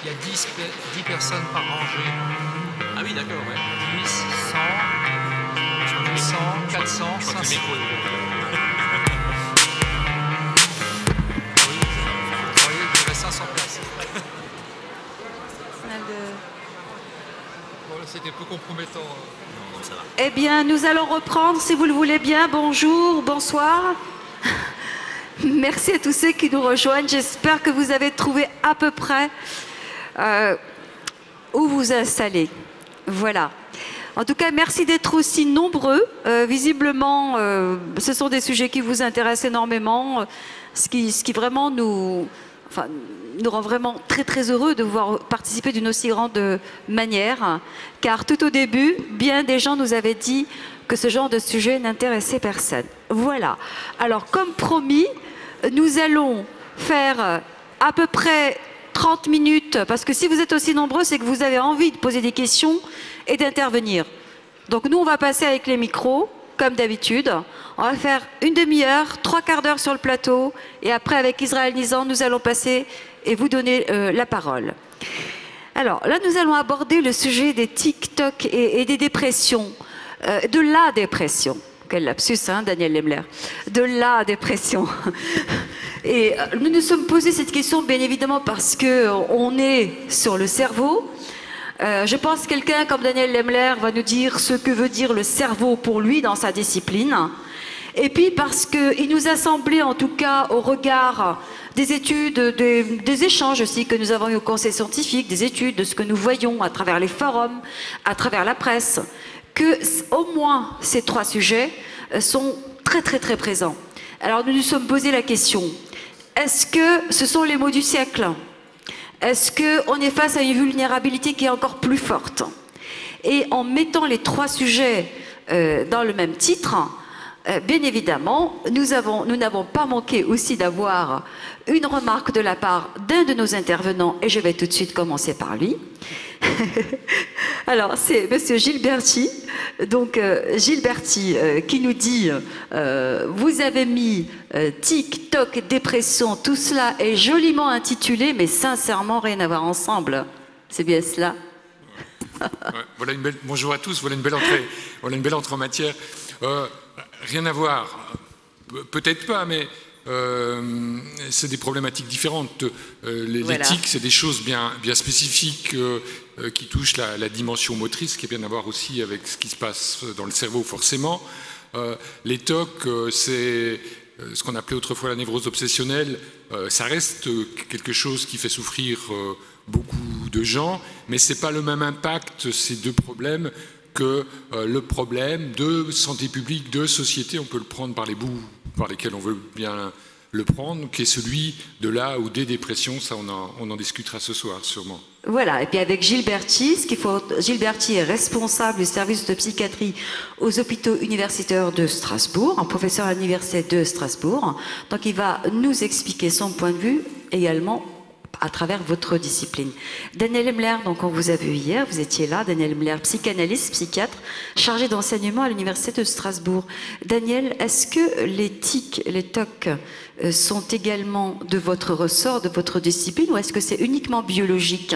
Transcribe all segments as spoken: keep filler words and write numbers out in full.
il y a dix, dix personnes par rangée. Ah oui, d'accord, ouais. dix, cent, deux cents, quatre cents, cinq cents. Oui, vous voyez, il y avait cinq cents places. Bon, c'était peu compromettant. Non, non, ça va. Eh bien, nous allons reprendre, si vous le voulez bien. Bonjour, bonsoir. Merci à tous ceux qui nous rejoignent. J'espère que vous avez trouvé à peu près euh, où vous installer. Voilà. En tout cas, merci d'être aussi nombreux. Euh, visiblement, euh, ce sont des sujets qui vous intéressent énormément, ce qui, ce qui vraiment nous, enfin, nous rend vraiment très très heureux de pouvoir participer d'une aussi grande manière. Car tout au début, bien des gens nous avaient dit que ce genre de sujet n'intéressait personne. Voilà. Alors, comme promis, nous allons faire à peu près trente minutes, parce que si vous êtes aussi nombreux, c'est que vous avez envie de poser des questions et d'intervenir. Donc nous, on va passer avec les micros, comme d'habitude. On va faire une demi-heure, trois quarts d'heure sur le plateau, et après, avec Israël Nizan, nous allons passer et vous donner euh, la parole. Alors, là, nous allons aborder le sujet des TikTok et, et des dépressions, euh, de la dépression. Quel lapsus, hein, Daniel Lemler. De la dépression. Et nous nous sommes posé cette question, bien évidemment, parce qu'on est sur le cerveau. Euh, je pense que quelqu'un comme Daniel Lemler va nous dire ce que veut dire le cerveau pour lui dans sa discipline. Et puis parce qu'il nous a semblé, en tout cas au regard des études, des, des échanges aussi que nous avons eu au Conseil scientifique, des études, de ce que nous voyons à travers les forums, à travers la presse, que au moins ces trois sujets sont très très très présents. Alors nous nous sommes posé la question, est-ce que ce sont les maux du siècle? Est-ce qu'on est face à une vulnérabilité qui est encore plus forte? Et en mettant les trois sujets euh, dans le même titre, euh, bien évidemment, nous avons, nous n'avons pas manqué aussi d'avoir une remarque de la part d'un de nos intervenants, et je vais tout de suite commencer par lui. Alors, c'est monsieur Gilberti, donc euh, Gilberti euh, qui nous dit euh, vous avez mis euh, TikTok, dépression, tout cela est joliment intitulé, mais sincèrement rien à voir ensemble. C'est bien cela? Ouais, voilà une belle... Bonjour à tous, voilà une belle entrée, voilà une belle entrée en matière. Euh, rien à voir, peut-être pas, mais euh, c'est des problématiques différentes. Euh, les, voilà. L'éthique, c'est des choses bien, bien spécifiques euh, euh, qui touchent la, la dimension motrice, qui a bien à voir aussi avec ce qui se passe dans le cerveau, forcément. Euh, les T O C, euh, c'est euh, ce qu'on appelait autrefois la névrose obsessionnelle. Euh, ça reste quelque chose qui fait souffrir euh, beaucoup de gens, mais ce n'est pas le même impact, ces deux problèmes, que euh, le problème de santé publique, de société, on peut le prendre par les bouts par lesquels on veut bien le prendre, qui est celui de la ou des dépressions. Ça, on en, on en discutera ce soir, sûrement. Voilà, et puis avec Gilberti, ce qu'il faut, Gilberti est responsable du service de psychiatrie aux hôpitaux universitaires de Strasbourg, un professeur à l'université de Strasbourg. Donc il va nous expliquer son point de vue également à travers votre discipline. Daniel Lemler, donc on vous a vu hier, vous étiez là, Daniel Lemler, psychanalyste, psychiatre, chargé d'enseignement à l'université de Strasbourg. Daniel, est-ce que les T I C, les T O C sont également de votre ressort, de votre discipline, ou est-ce que c'est uniquement biologique?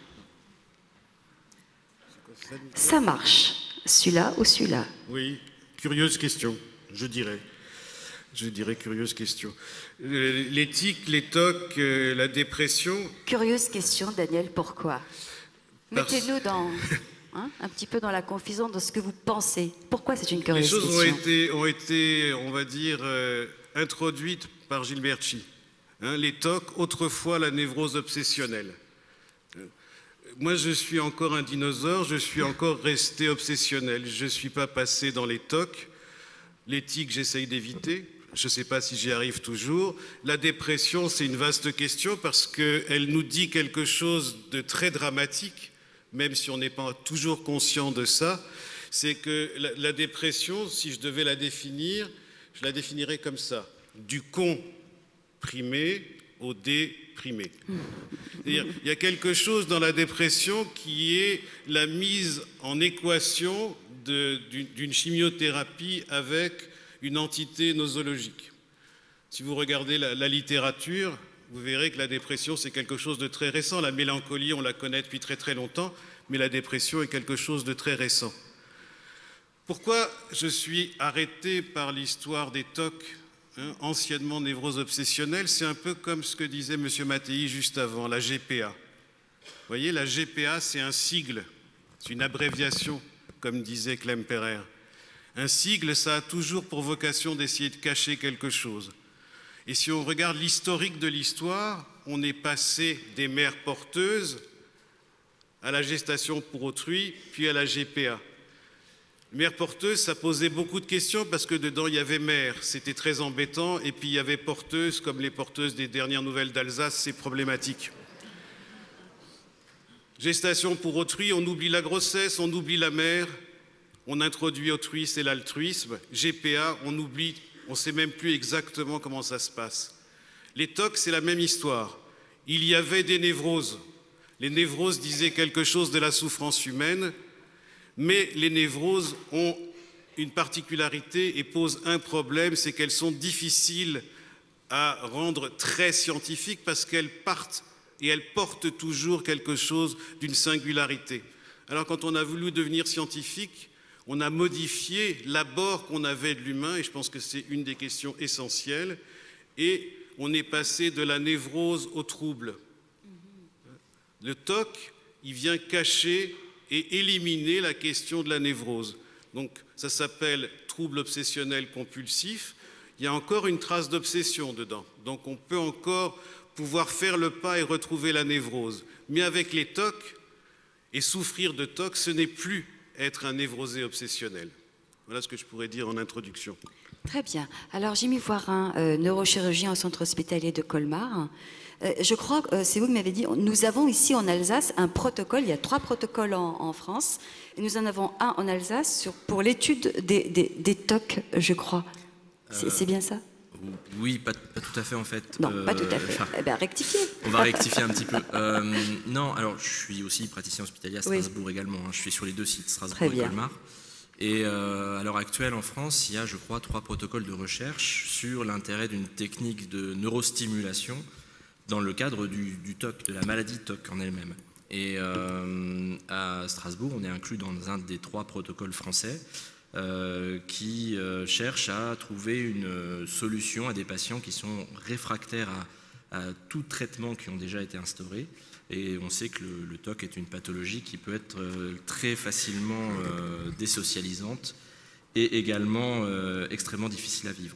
Ça marche. Celui-là ou celui-là? Oui, curieuse question, je dirais. Je dirais curieuse question. L'éthique, les T O C, la dépression... Curieuse question, Daniel, pourquoi? Parce... Mettez-nous dans, hein, un petit peu dans la confusion de ce que vous pensez. Pourquoi c'est une curieuse question? Les choses ont été, ont été, on va dire, euh, introduites par Gilberti. Hein, les T O C, autrefois la névrose obsessionnelle. Moi, je suis encore un dinosaure, je suis encore resté obsessionnel. Je ne suis pas passé dans les T O C. L'éthique, j'essaye d'éviter. Je ne sais pas si j'y arrive toujours. La dépression, c'est une vaste question parce qu'elle nous dit quelque chose de très dramatique, même si on n'est pas toujours conscient de ça. C'est que la, la dépression, si je devais la définir, je la définirais comme ça. Du comprimé au déprimé. C'est-à-dire, il y a quelque chose dans la dépression qui est la mise en équation d'une chimiothérapie avec une entité nosologique. Si vous regardez la, la littérature, vous verrez que la dépression, c'est quelque chose de très récent. La mélancolie, on la connaît depuis très très longtemps, mais la dépression est quelque chose de très récent. Pourquoi je suis arrêté par l'histoire des T O C, hein, anciennement névrose obsessionnelle? C'est un peu comme ce que disait M. Mattei juste avant, la G P A. Vous voyez, la G P A, c'est un sigle, c'est une abréviation, comme disait Clem Perer. Un sigle, ça a toujours pour vocation d'essayer de cacher quelque chose. Et si on regarde l'historique de l'histoire, on est passé des mères porteuses à la gestation pour autrui, puis à la G P A. Mère porteuse, ça posait beaucoup de questions parce que dedans il y avait mère, c'était très embêtant, et puis il y avait porteuse, comme les porteuses des dernières nouvelles d'Alsace, c'est problématique. Gestation pour autrui, on oublie la grossesse, on oublie la mère, on introduit autrui, c'est l'altruisme. G P A, on oublie. On ne sait même plus exactement comment ça se passe. Les T O C, c'est la même histoire. Il y avait des névroses. Les névroses disaient quelque chose de la souffrance humaine, mais les névroses ont une particularité et posent un problème, c'est qu'elles sont difficiles à rendre très scientifiques parce qu'elles partent et elles portent toujours quelque chose d'une singularité. Alors quand on a voulu devenir scientifique, on a modifié l'abord qu'on avait de l'humain, et je pense que c'est une des questions essentielles, et on est passé de la névrose au trouble. Le T O C, il vient cacher et éliminer la question de la névrose. Donc ça s'appelle trouble obsessionnel compulsif. Il y a encore une trace d'obsession dedans. Donc on peut encore pouvoir faire le pas et retrouver la névrose. Mais avec les T O C, et souffrir de T O C, ce n'est plus être un névrosé obsessionnel. Voilà ce que je pourrais dire en introduction. Très bien. Alors, Jimmy Voirin, euh, neurochirurgien au centre hospitalier de Colmar. Euh, je crois que euh, c'est vous qui m'avez dit, nous avons ici en Alsace un protocole, il y a trois protocoles en, en France, et nous en avons un en Alsace sur, pour l'étude des, des, des T O C, je crois. C'est euh, bien ça? Oui, pas, pas tout à fait en fait. Non, euh, pas tout à fait. Enfin, eh bien, rectifiez. On va rectifier un petit peu. Euh, non, alors je suis aussi praticien hospitalier à Strasbourg oui. également. Hein. Je suis sur les deux sites, Strasbourg Très et bien. Colmar. Et euh, à l'heure actuelle en France, il y a, je crois, trois protocoles de recherche sur l'intérêt d'une technique de neurostimulation dans le cadre du, du T O C, de la maladie T O C en elle-même. Et euh, à Strasbourg, on est inclus dans un des trois protocoles français. Euh, qui euh, cherche à trouver une euh, solution à des patients qui sont réfractaires à, à tout traitement qui ont déjà été instaurés. Et on sait que le, le T O C est une pathologie qui peut être euh, très facilement euh, désocialisante et également euh, extrêmement difficile à vivre.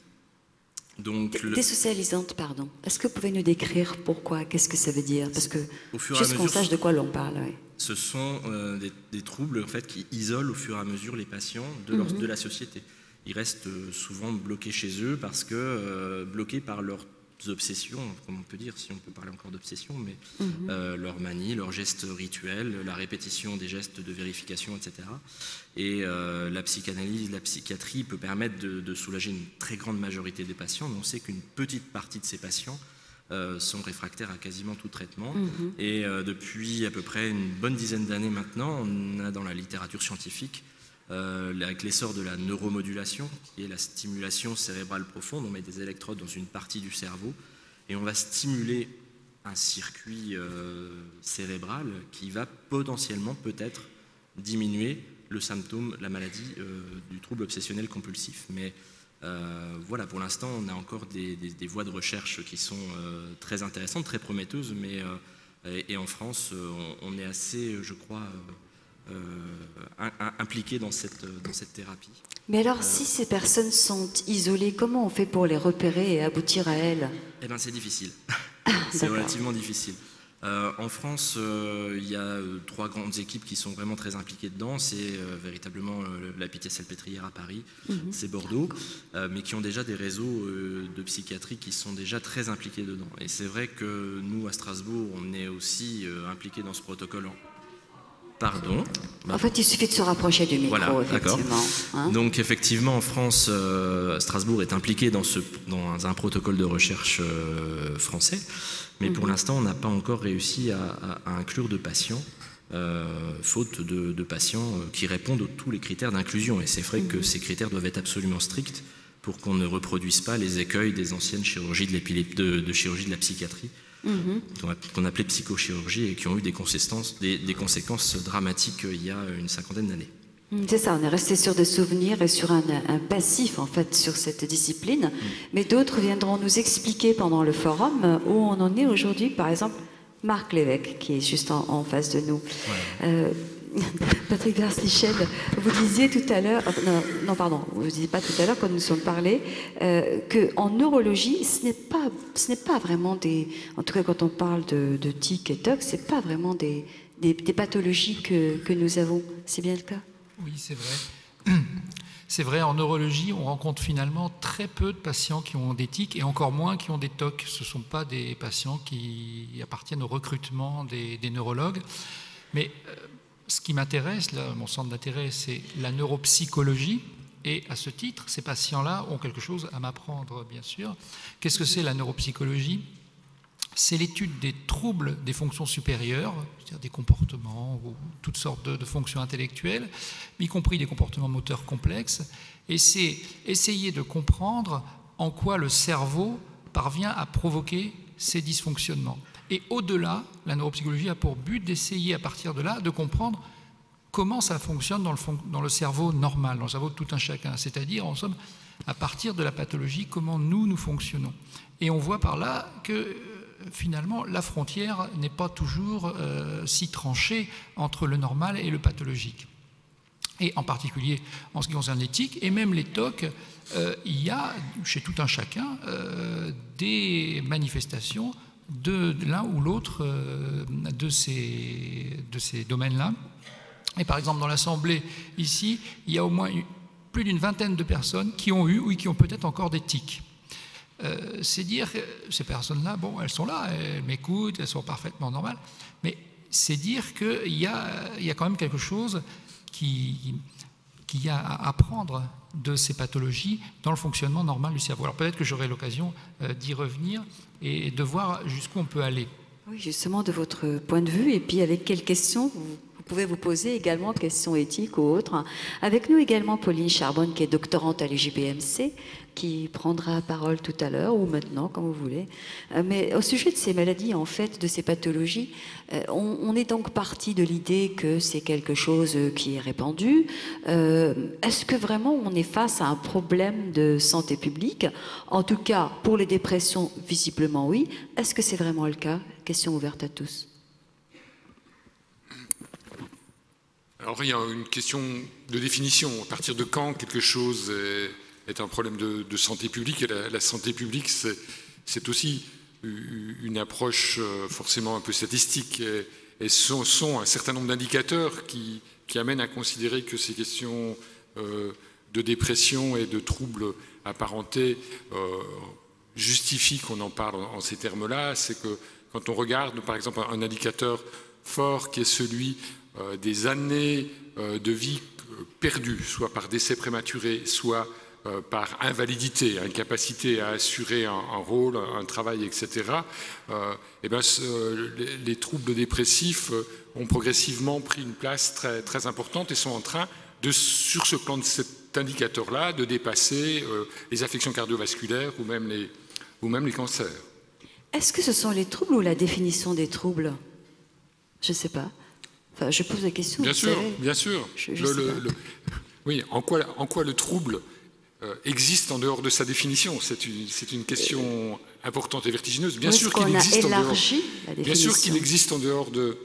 Donc, le... Désocialisante, pardon. Est-ce que vous pouvez nous décrire pourquoi? Qu'est-ce que ça veut dire? Parce que juste qu'on sache de quoi l'on parle. Oui. Ce sont euh, des, des troubles en fait, qui isolent au fur et à mesure les patients de, leur, mm-hmm. de la société. Ils restent euh, souvent bloqués chez eux parce que euh, bloqués par leurs obsessions, comme on peut dire, si on peut parler encore d'obsession, mais mm-hmm. euh, leurs manies, leurs gestes rituels, la répétition des gestes de vérification, et cetera. Et euh, la psychanalyse, la psychiatrie peut permettre de, de soulager une très grande majorité des patients, mais on sait qu'une petite partie de ces patients Euh, sont réfractaires à quasiment tout traitement. Mmh. Et euh, depuis à peu près une bonne dizaine d'années maintenant, on a dans la littérature scientifique, euh, avec l'essor de la neuromodulation, qui est la stimulation cérébrale profonde, on met des électrodes dans une partie du cerveau et on va stimuler un circuit euh, cérébral qui va potentiellement peut-être diminuer le symptôme, la maladie euh, du trouble obsessionnel compulsif. Mais Euh, voilà, pour l'instant, on a encore des, des, des voies de recherche qui sont euh, très intéressantes, très prometteuses, mais euh, et, et en France, on, on est assez, je crois, euh, euh, impliqués dans cette, dans cette thérapie. Mais alors, euh, si ces personnes sont isolées, comment on fait pour les repérer et aboutir à elles? Eh bien, c'est difficile. C'est relativement difficile. Euh, en France, euh, il y a euh, trois grandes équipes qui sont vraiment très impliquées dedans. C'est euh, véritablement euh, la Pitié-Salpêtrière à Paris, mm-hmm. c'est Bordeaux, euh, mais qui ont déjà des réseaux euh, de psychiatrie qui sont déjà très impliqués dedans. Et c'est vrai que nous, à Strasbourg, on est aussi euh, impliqués dans ce protocole. Pardon. En fait, il suffit de se rapprocher du micro, voilà, effectivement. Hein. Donc, effectivement, en France, euh, Strasbourg est impliqué dans, ce, dans un protocole de recherche euh, français, mais mm-hmm. pour l'instant, on n'a pas encore réussi à, à, à inclure de patients, euh, faute de, de patients qui répondent à tous les critères d'inclusion. Et c'est vrai mm-hmm. que ces critères doivent être absolument stricts pour qu'on ne reproduise pas les écueils des anciennes chirurgies de, de, de chirurgie de la psychiatrie, mmh. qu'on appelait psychochirurgie, et qui ont eu des conséquences, des, des conséquences dramatiques il y a une cinquantaine d'années. C'est ça, on est resté sur des souvenirs et sur un, un passif en fait sur cette discipline, mmh. mais d'autres viendront nous expliquer pendant le forum où on en est aujourd'hui. Par exemple, Marc Lévesque qui est juste en, en face de nous. Ouais. Euh, Patrick Verslichel, vous disiez tout à l'heure, non, non pardon, vous ne disiez pas tout à l'heure quand nous nous sommes parlé, euh, qu'en neurologie, ce n'est pas, ce n'est pas vraiment des, en tout cas quand on parle de, de tic et toc, ce n'est pas vraiment des, des, des pathologies que, que nous avons. C'est bien le cas? Oui, c'est vrai. C'est vrai, en neurologie, on rencontre finalement très peu de patients qui ont des tics et encore moins qui ont des tocs. Ce ne sont pas des patients qui appartiennent au recrutement des, des neurologues. Mais euh, ce qui m'intéresse, là, mon centre d'intérêt, c'est la neuropsychologie. Et à ce titre, ces patients-là ont quelque chose à m'apprendre, bien sûr. Qu'est-ce que c'est la neuropsychologie? C'est l'étude des troubles des fonctions supérieures, c'est-à-dire des comportements ou toutes sortes de, de fonctions intellectuelles, y compris des comportements moteurs complexes. Et c'est essayer de comprendre en quoi le cerveau parvient à provoquer ces dysfonctionnements. Et au-delà, la neuropsychologie a pour but d'essayer à partir de là de comprendre comment ça fonctionne dans le, fon dans le cerveau normal, dans le cerveau de tout un chacun. C'est-à-dire, en somme, à partir de la pathologie, comment nous, nous fonctionnons. Et on voit par là que finalement, la frontière n'est pas toujours euh, si tranchée entre le normal et le pathologique. Et en particulier, en ce qui concerne l'éthique, et même les tocs, euh, il y a, chez tout un chacun, euh, des manifestations de, de l'un ou l'autre euh, de ces, de ces domaines-là. Et par exemple, dans l'Assemblée, ici, il y a au moins eu, plus d'une vingtaine de personnes qui ont eu ou qui ont peut-être encore des tics. Euh, c'est dire que ces personnes-là, bon, elles sont là, elles m'écoutent, elles sont parfaitement normales, mais c'est dire qu'il y a, il y a quand même quelque chose qui, qui a à apprendre de ces pathologies dans le fonctionnement normal du cerveau. Alors peut-être que j'aurai l'occasion euh, d'y revenir et de voir jusqu'où on peut aller. Oui, justement, de votre point de vue, et puis avec quelles questions vous, vous pouvez vous poser également, questions éthiques ou autres. Avec nous également Pauline Charbonne, qui est doctorante à l'U J B M C, qui prendra la parole tout à l'heure, ou maintenant, comme vous voulez. Mais au sujet de ces maladies, en fait, de ces pathologies, on, on est donc parti de l'idée que c'est quelque chose qui est répandu. Euh, Est-ce que vraiment on est face à un problème de santé publique? En tout cas, pour les dépressions, visiblement oui. Est-ce que c'est vraiment le cas? Question ouverte à tous. Alors il y a une question de définition. À partir de quand quelque chose est, est un problème de, de santé publique? Et la, la santé publique, c'est aussi une approche forcément un peu statistique. Et, et sont, sont un certain nombre d'indicateurs qui, qui amènent à considérer que ces questions euh, de dépression et de troubles apparentés euh, justifient qu'on en parle en ces termes-là. C'est que quand on regarde, par exemple, un indicateur fort qui est celui Euh, des années euh, de vie perdues, soit par décès prématuré, soit euh, par invalidité, incapacité à assurer un, un rôle, un travail, et cetera, euh, et ben, ce, les, les troubles dépressifs ont progressivement pris une place très, très importante et sont en train, de, sur ce plan de cet indicateur-là, de dépasser euh, les affections cardiovasculaires ou même les, ou même les cancers. Est-ce que ce sont les troubles ou la définition des troubles? Je ne sais pas. Enfin, je pose la question. Bien sûr, savez. bien sûr. Je, je le, le, le, oui, en quoi, en quoi le trouble euh, existe en dehors de sa définition? C'est une, c'est une question euh, importante et vertigineuse. Bien sûr qu'il existe en dehors. Bien sûr qu'il existe en dehors de,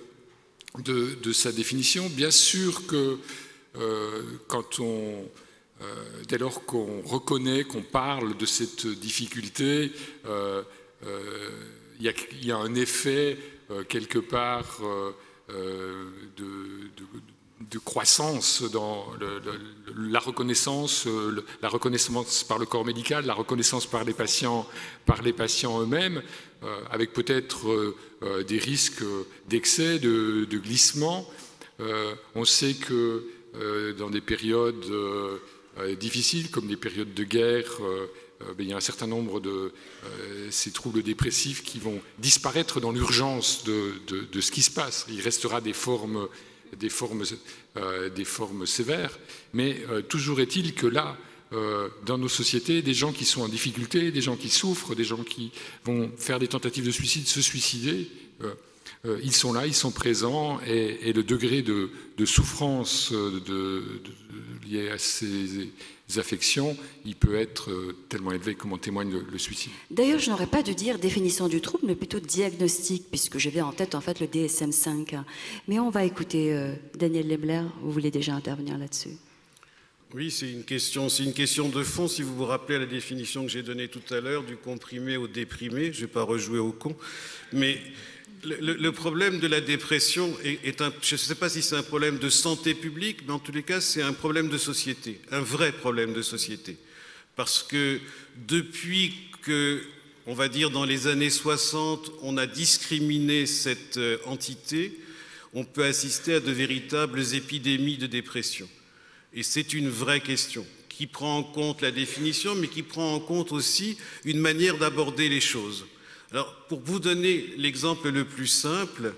de, de sa définition. Bien sûr que euh, quand on, euh, dès lors qu'on reconnaît, qu'on parle de cette difficulté, euh, euh, y a, y a un effet euh, quelque part. Euh, Euh, de, de, de croissance dans le, le, la reconnaissance, le, la reconnaissance par le corps médical, la reconnaissance par les patients, par les patients eux-mêmes, euh, avec peut-être euh, des risques d'excès, de, de glissement. Euh, on sait que euh, dans des périodes euh, difficiles, comme des périodes de guerre, euh, euh, il y a un certain nombre de euh, ces troubles dépressifs qui vont disparaître dans l'urgence de, de, de ce qui se passe. Il restera des formes, des formes, euh, des formes sévères, mais euh, toujours est-il que là, euh, dans nos sociétés des gens qui sont en difficulté, des gens qui souffrent, des gens qui vont faire des tentatives de suicide, se suicider. Euh, euh, ils sont là, ils sont présents, et, et le degré de, de souffrance de, de, de, lié à ces affections, il peut être tellement élevé comme en témoigne le, le suicide. D'ailleurs, je n'aurais pas dû dire définition du trouble, mais plutôt diagnostic, puisque j'avais en tête en fait le D S M cinq. Mais on va écouter euh, Daniel Lebler. Vous voulez déjà intervenir là-dessus? Oui, c'est une question, c'est une question de fond. Si vous vous rappelez la définition que j'ai donnée tout à l'heure du comprimé au déprimé, je ne vais pas rejouer au con, mais le, le problème de la dépression est, est un, je ne sais pas si c'est un problème de santé publique, mais en tous les cas, c'est un problème de société, un vrai problème de société. Parce que depuis que, on va dire dans les années soixante, on a discriminé cette entité, on peut assister à de véritables épidémies de dépression. Et c'est une vraie question qui prend en compte la définition, mais qui prend en compte aussi une manière d'aborder les choses. Alors, pour vous donner l'exemple le plus simple,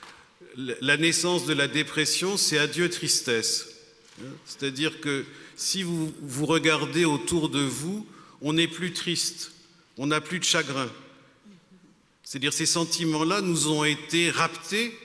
la naissance de la dépression, c'est adieu tristesse. C'est-à-dire que si vous vous regardez autour de vous, on n'est plus triste, on n'a plus de chagrin. C'est-à-dire ces sentiments-là nous ont été raptés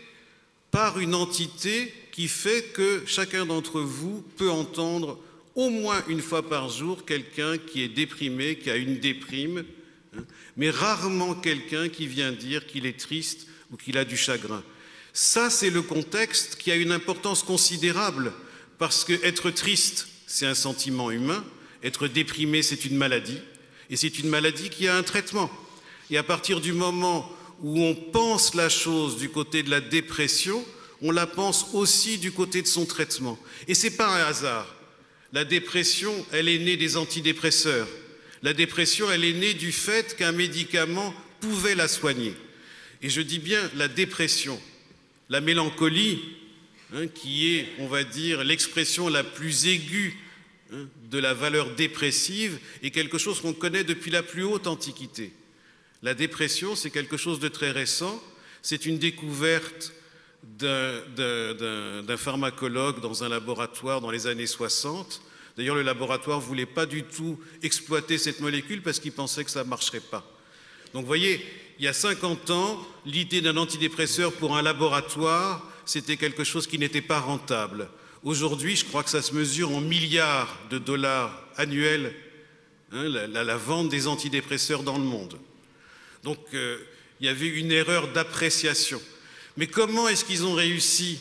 par une entité qui fait que chacun d'entre vous peut entendre au moins une fois par jour quelqu'un qui est déprimé, qui a une déprime, mais rarement quelqu'un qui vient dire qu'il est triste ou qu'il a du chagrin. Ça, c'est le contexte qui a une importance considérable, parce que être triste, c'est un sentiment humain, être déprimé, c'est une maladie, et c'est une maladie qui a un traitement. Et à partir du moment où on pense la chose du côté de la dépression, on la pense aussi du côté de son traitement. Et ce n'est pas un hasard. La dépression, elle est née des antidépresseurs. La dépression, elle est née du fait qu'un médicament pouvait la soigner. Et je dis bien la dépression. La mélancolie, hein, qui est, on va dire, l'expression la plus aiguë hein, de la valeur dépressive, est quelque chose qu'on connaît depuis la plus haute antiquité. La dépression, c'est quelque chose de très récent. C'est une découverte d'un, d'un, d'un, d'un pharmacologue dans un laboratoire dans les années soixante. D'ailleurs, le laboratoire ne voulait pas du tout exploiter cette molécule parce qu'il pensait que ça ne marcherait pas. Donc, vous voyez, il y a cinquante ans, l'idée d'un antidépresseur pour un laboratoire, c'était quelque chose qui n'était pas rentable. Aujourd'hui, je crois que ça se mesure en milliards de dollars annuels, hein, la, la, la vente des antidépresseurs dans le monde. Donc, euh, il y avait une erreur d'appréciation. Mais comment est-ce qu'ils ont réussi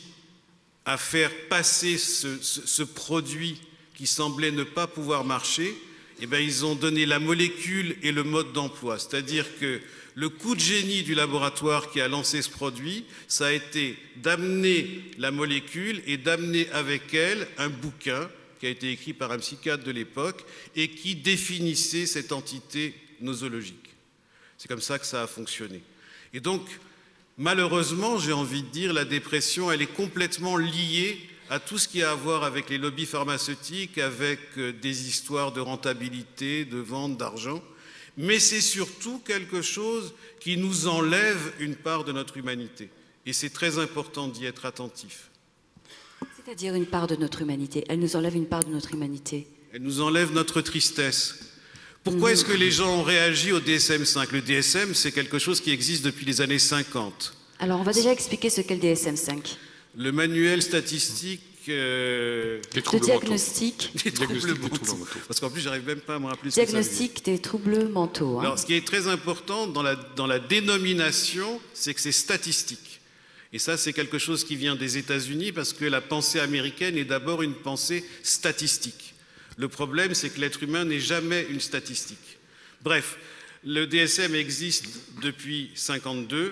à faire passer ce, ce, ce produit qui semblait ne pas pouvoir marcher? Eh bien, ils ont donné la molécule et le mode d'emploi. C'est-à-dire que le coup de génie du laboratoire qui a lancé ce produit, ça a été d'amener la molécule et d'amener avec elle un bouquin qui a été écrit par un psychiatre de l'époque et qui définissait cette entité nosologique. C'est comme ça que ça a fonctionné. Et donc, malheureusement, j'ai envie de dire, la dépression, elle est complètement liée à tout ce qui a à voir avec les lobbies pharmaceutiques, avec des histoires de rentabilité, de vente, d'argent. Mais c'est surtout quelque chose qui nous enlève une part de notre humanité. Et c'est très important d'y être attentif. C'est-à-dire une part de notre humanité. Elle nous enlève une part de notre humanité. Elle nous enlève notre tristesse. Pourquoi est-ce que les gens ont réagi au D S M cinq? Le D S M, c'est quelque chose qui existe depuis les années cinquante. Alors, on va déjà expliquer ce qu'est le D S M cinq. Le manuel statistique euh, des de diagnostic des troubles mentaux. Parce qu'en plus, j'arrive même pas à me rappeler ce diagnostic que ça veut dire. Des troubles mentaux. Hein. Alors, ce qui est très important dans la, dans la dénomination, c'est que c'est statistique. Et ça, c'est quelque chose qui vient des États-Unis parce que la pensée américaine est d'abord une pensée statistique. Le problème, c'est que l'être humain n'est jamais une statistique. Bref, le D S M existe depuis mille neuf cent cinquante-deux.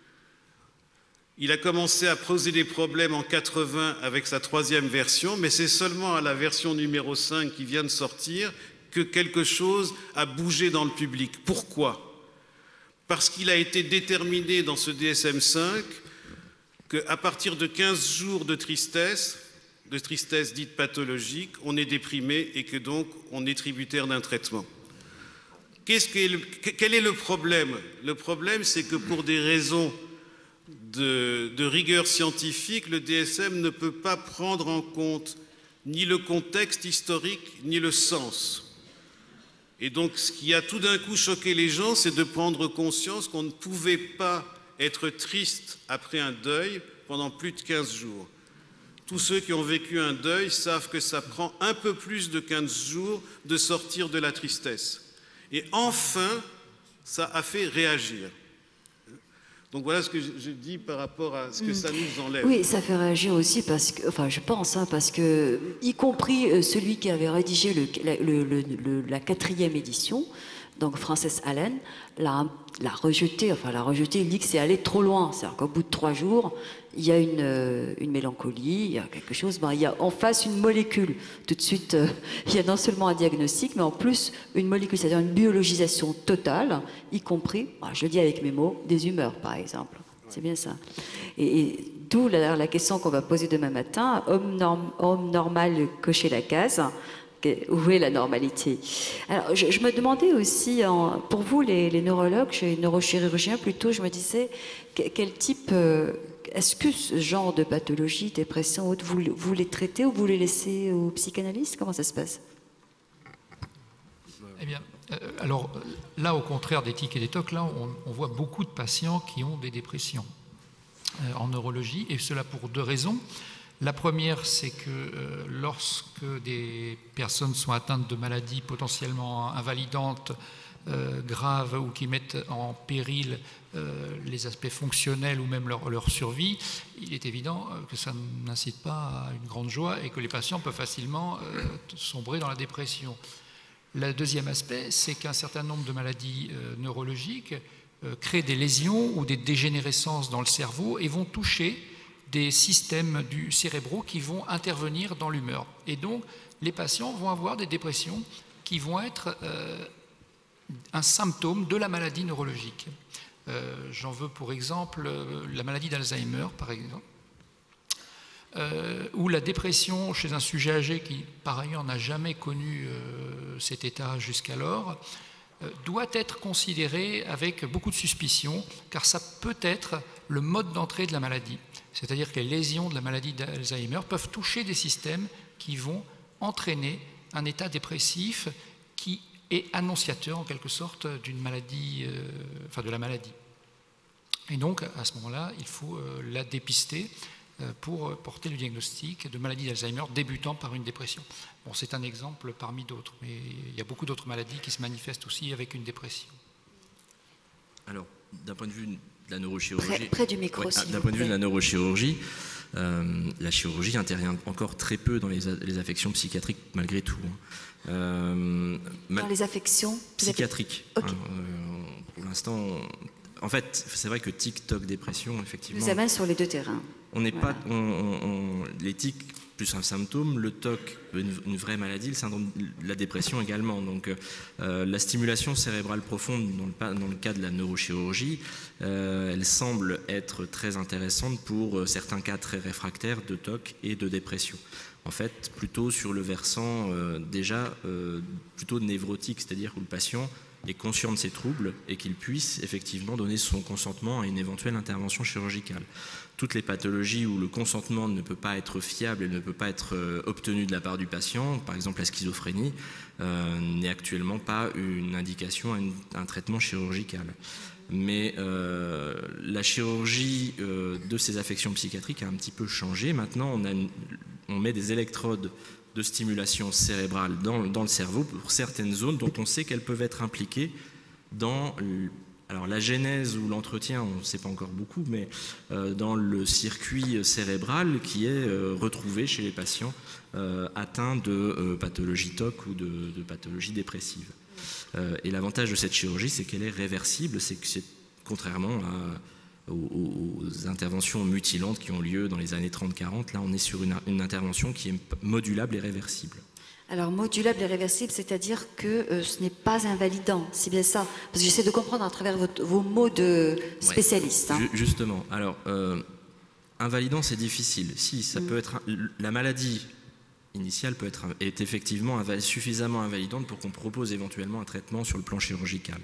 Il a commencé à poser des problèmes en quatre-vingts avec sa troisième version, mais c'est seulement à la version numéro cinq qui vient de sortir que quelque chose a bougé dans le public. Pourquoi? Parce qu'il a été déterminé dans ce D S M cinq qu'à partir de quinze jours de tristesse, de tristesse dite pathologique, on est déprimé et que donc on est tributaire d'un traitement. Qu'est-ce que est le, quel est le problème? Le problème, c'est que pour des raisons de, de rigueur scientifique, le D S M ne peut pas prendre en compte ni le contexte historique, ni le sens. Et donc, ce qui a tout d'un coup choqué les gens, c'est de prendre conscience qu'on ne pouvait pas être triste après un deuil pendant plus de quinze jours. Tous ceux qui ont vécu un deuil savent que ça prend un peu plus de quinze jours de sortir de la tristesse. Et enfin, ça a fait réagir. Donc voilà ce que je dis par rapport à ce que ça nous enlève. Oui, ça fait réagir aussi parce que, enfin, je pense, hein, parce que, y compris celui qui avait rédigé le, le, le, le, la quatrième édition, donc Frances Allen, l'a, l'a rejeté, enfin l'a rejeté, il dit que c'est aller trop loin. C'est-à-dire qu'au bout de trois jours, il y a une, une mélancolie, il y a quelque chose, ben, il y a en face une molécule. Tout de suite, euh, il y a non seulement un diagnostic, mais en plus une molécule, c'est-à-dire une biologisation totale, y compris, ben, je le dis avec mes mots, des humeurs par exemple. C'est bien ça. Et, et d'où la, la question qu'on va poser demain matin, homme, norm, homme normal, cocher la case. Où est la normalité? Alors, je, je me demandais aussi, en, pour vous, les, les neurologues, les neurochirurgiens plutôt, je me disais, quel type, euh, est-ce que ce genre de pathologie, dépression, autre, vous, vous les traitez ou vous les laissez aux psychanalystes? Comment ça se passe? Eh bien, euh, alors là, au contraire des tics et des tocs, là, on, on voit beaucoup de patients qui ont des dépressions euh, en neurologie, et cela pour deux raisons. La première, c'est que euh, lorsque des personnes sont atteintes de maladies potentiellement invalidantes, euh, graves ou qui mettent en péril euh, les aspects fonctionnels ou même leur, leur survie, il est évident que ça n'incite pas à une grande joie et que les patients peuvent facilement euh, sombrer dans la dépression. Le deuxième aspect, c'est qu'un certain nombre de maladies euh, neurologiques euh, créent des lésions ou des dégénérescences dans le cerveau et vont toucher des systèmes du cérébraux qui vont intervenir dans l'humeur. Et donc, les patients vont avoir des dépressions qui vont être euh, un symptôme de la maladie neurologique. Euh, j'en veux pour exemple euh, la maladie d'Alzheimer, par exemple, euh, ou la dépression chez un sujet âgé qui, par ailleurs, n'a jamais connu euh, cet état jusqu'alors, doit être considéré avec beaucoup de suspicion, car ça peut être le mode d'entrée de la maladie. C'est-à-dire que les lésions de la maladie d'Alzheimer peuvent toucher des systèmes qui vont entraîner un état dépressif qui est annonciateur, en quelque sorte, d'une maladie, euh, enfin de la maladie. Et donc, à ce moment-là, il faut euh, la dépister euh, pour porter le diagnostic de maladie d'Alzheimer débutant par une dépression. Bon, c'est un exemple parmi d'autres, mais il y a beaucoup d'autres maladies qui se manifestent aussi avec une dépression. Alors, d'un point de vue de la neurochirurgie, près, près du micro, ouais, s'il d'un vous point de vue plaît. de la neurochirurgie, euh, la chirurgie intervient encore très peu dans les, les affections psychiatriques malgré tout. Euh, dans les affections psychiatriques. Okay. Hein, euh, pour l'instant, on, en fait, c'est vrai que tic, toc, dépression, effectivement. Nous amène sur les deux terrains. On n'est voilà. pas, on, on, on, les tics plus un symptôme, le T O C une, une vraie maladie, le syndrome, la dépression également. Donc euh, la stimulation cérébrale profonde dans le, dans le cas de la neurochirurgie, euh, elle semble être très intéressante pour certains cas très réfractaires de T O C et de dépression. En fait, plutôt sur le versant euh, déjà euh, plutôt névrotique, c'est-à-dire où le patient est conscient de ses troubles et qu'il puisse effectivement donner son consentement à une éventuelle intervention chirurgicale. Toutes les pathologies où le consentement ne peut pas être fiable et ne peut pas être euh, obtenu de la part du patient, par exemple la schizophrénie, euh, n'est actuellement pas une indication à une, un traitement chirurgical. Mais euh, la chirurgie euh, de ces affections psychiatriques a un petit peu changé. Maintenant, on, a une, on met des électrodes de stimulation cérébrale dans, dans le cerveau pour certaines zones dont on sait qu'elles peuvent être impliquées dans alors la genèse ou l'entretien, on ne sait pas encore beaucoup, mais euh, dans le circuit cérébral qui est euh, retrouvé chez les patients euh, atteints de euh, pathologie T O C ou de, de pathologie dépressive. Euh, et l'avantage de cette chirurgie, c'est qu'elle est réversible, c'est que c'est contrairement à Aux, aux interventions mutilantes qui ont lieu dans les années trente quarante. Là, on est sur une, une intervention qui est modulable et réversible. Alors, modulable et réversible, c'est-à-dire que euh, ce n'est pas invalidant, c'est bien ça? Parce que j'essaie de comprendre à travers votre, vos mots de spécialiste. Ouais, hein. Justement. Alors, euh, invalidant, c'est difficile. Si, ça mm. peut être... La maladie initiale peut être, est effectivement suffisamment invalidante pour qu'on propose éventuellement un traitement sur le plan chirurgical.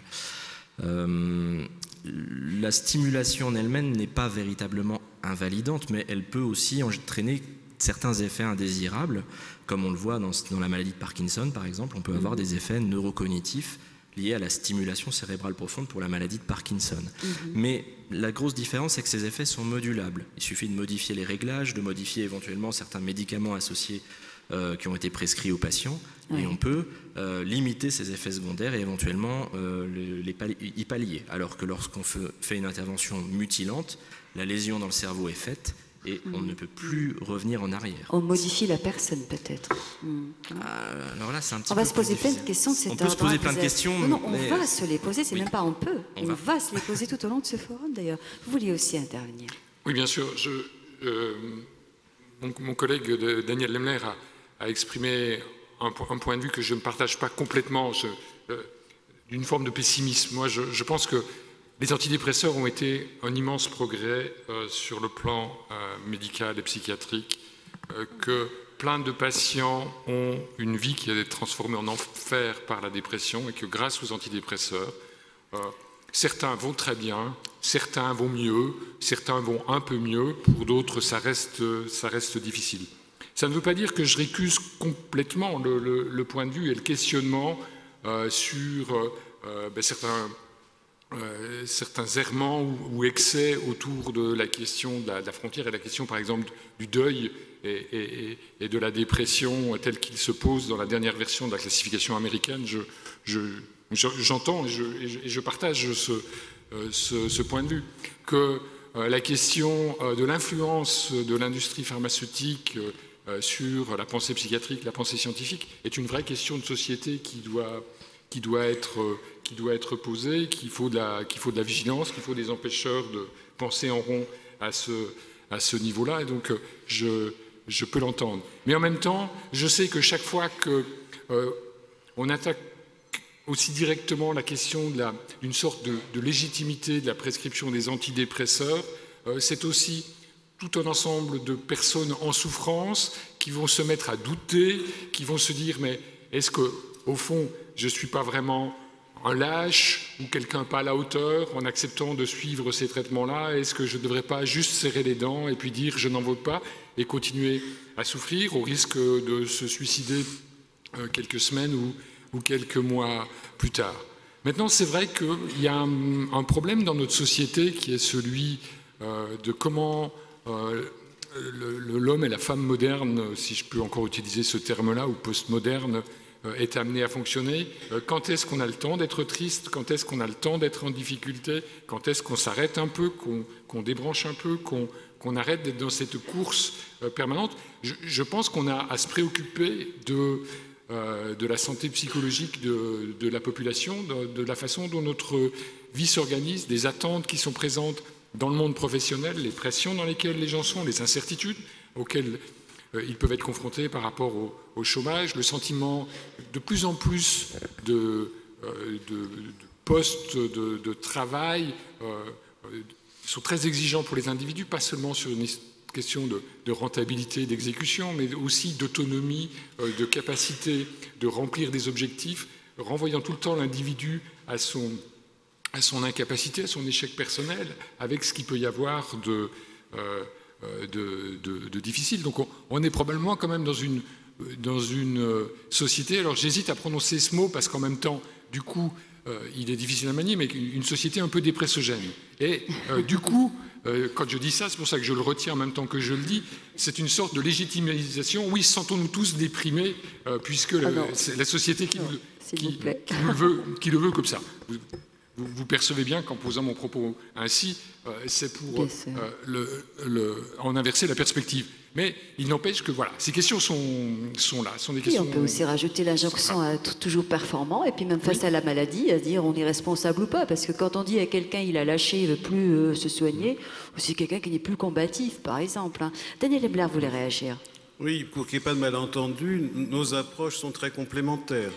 Euh, la stimulation en elle-même n'est pas véritablement invalidante, mais elle peut aussi entraîner certains effets indésirables, comme on le voit dans, dans la maladie de Parkinson par exemple, on peut avoir des effets neurocognitifs liés à la stimulation cérébrale profonde pour la maladie de Parkinson. Mm-hmm. Mais la grosse différence, c'est que ces effets sont modulables. Il suffit de modifier les réglages, de modifier éventuellement certains médicaments associés euh, qui ont été prescrits aux patients, oui. et on peut euh, limiter ces effets secondaires et éventuellement euh, les, les pallier, y pallier. Alors que lorsqu'on fait une intervention mutilante, la lésion dans le cerveau est faite, et on mmh. ne peut plus revenir en arrière. On modifie la personne peut-être. Mmh. Euh, alors là, c'est un petit on peu va se poser difficile. plein de questions. On peut se poser plein de questions. Non, non, on mais... va se les poser, c'est oui. même pas on peut. On, on va. va se les poser tout au long de ce forum d'ailleurs. Vous vouliez aussi intervenir. Oui, bien sûr. Je, euh, mon, mon collègue de, Daniel Lemler a, a exprimé un, un point de vue que je ne partage pas complètement, euh, d'une forme de pessimisme. Moi, je, je pense que les antidépresseurs ont été un immense progrès euh, sur le plan euh, médical et psychiatrique, euh, que plein de patients ont une vie qui a été transformée en enfer par la dépression et que grâce aux antidépresseurs, euh, certains vont très bien, certains vont mieux, certains vont un peu mieux, pour d'autres ça reste, ça reste difficile. Ça ne veut pas dire que je récuse complètement le, le, le point de vue et le questionnement euh, sur euh, ben, certains... Euh, certains errements ou, ou excès autour de la question de la, de la frontière et la question par exemple du deuil et, et, et de la dépression tel qu'il se pose dans la dernière version de la classification américaine. Je, je, je, j'entends et je, et je partage ce, euh, ce, ce point de vue, que euh, la question euh, de l'influence de l'industrie pharmaceutique euh, sur la pensée psychiatrique, la pensée scientifique est une vraie question de société qui doit, qui doit être... Euh, qui doit être posé, qu'il faut de la, qu'il faut de la vigilance, qu'il faut des empêcheurs de penser en rond à ce, à ce niveau-là, et donc je, je peux l'entendre. Mais en même temps, je sais que chaque fois qu'on euh, attaque aussi directement la question de la, d'une sorte de, de légitimité de la prescription des antidépresseurs, euh, c'est aussi tout un ensemble de personnes en souffrance qui vont se mettre à douter, qui vont se dire, mais est-ce qu'au fond, je ne suis pas vraiment un lâche ou quelqu'un pas à la hauteur en acceptant de suivre ces traitements-là? Est-ce que je ne devrais pas juste serrer les dents et puis dire je n'en veux pas et continuer à souffrir au risque de se suicider quelques semaines ou, ou quelques mois plus tard? Maintenant, c'est vrai qu'il y a un, un problème dans notre société qui est celui euh, de comment euh, l'homme et la femme moderne, si je peux encore utiliser ce terme-là, ou postmoderne, est amené à fonctionner. Quand est-ce qu'on a le temps d'être triste? Quand est-ce qu'on a le temps d'être en difficulté? Quand est-ce qu'on s'arrête un peu, qu'on qu'on débranche un peu, qu'on qu'on arrête d'être dans cette course permanente? Je, je pense qu'on a à se préoccuper de, euh, de la santé psychologique de, de la population, de, de la façon dont notre vie s'organise, des attentes qui sont présentes dans le monde professionnel, les pressions dans lesquelles les gens sont, les incertitudes auxquelles ils peuvent être confrontés par rapport au, au chômage, le sentiment de plus en plus de, de, de postes de, de travail euh, sont très exigeants pour les individus, pas seulement sur une question de, de rentabilité, d'exécution, mais aussi d'autonomie, euh, de capacité de remplir des objectifs, renvoyant tout le temps l'individu à son, à son incapacité, à son échec personnel, avec ce qu'il peut y avoir de... Euh, De, de, de difficile. Donc on, on est probablement quand même dans une, dans une société, alors j'hésite à prononcer ce mot parce qu'en même temps, du coup, euh, il est difficile à manier, mais une société un peu dépressogène. Et euh, du coup, euh, quand je dis ça, c'est pour ça que je le retiens en même temps que je le dis, c'est une sorte de légitimisation. Oui, sentons-nous tous déprimés, euh, puisque le, c'est la société qui, non, qui, qui, le veut, qui le veut comme ça. Vous, Vous, vous percevez bien qu'en posant mon propos ainsi, euh, c'est pour euh, le, le, en inverser la perspective. Mais il n'empêche que voilà, ces questions sont, sont là. Sont des questions, oui, on peut aussi rajouter l'injonction à être toujours performant, et puis même face oui. à la maladie, à dire on est responsable ou pas. Parce que quand on dit à quelqu'un il a lâché, il ne veut plus euh, se soigner, ou c'est quelqu'un qui n'est plus combatif, par exemple. Hein. Daniel Lemler voulait réagir. Oui, pour qu'il n'y ait pas de malentendu, nos approches sont très complémentaires.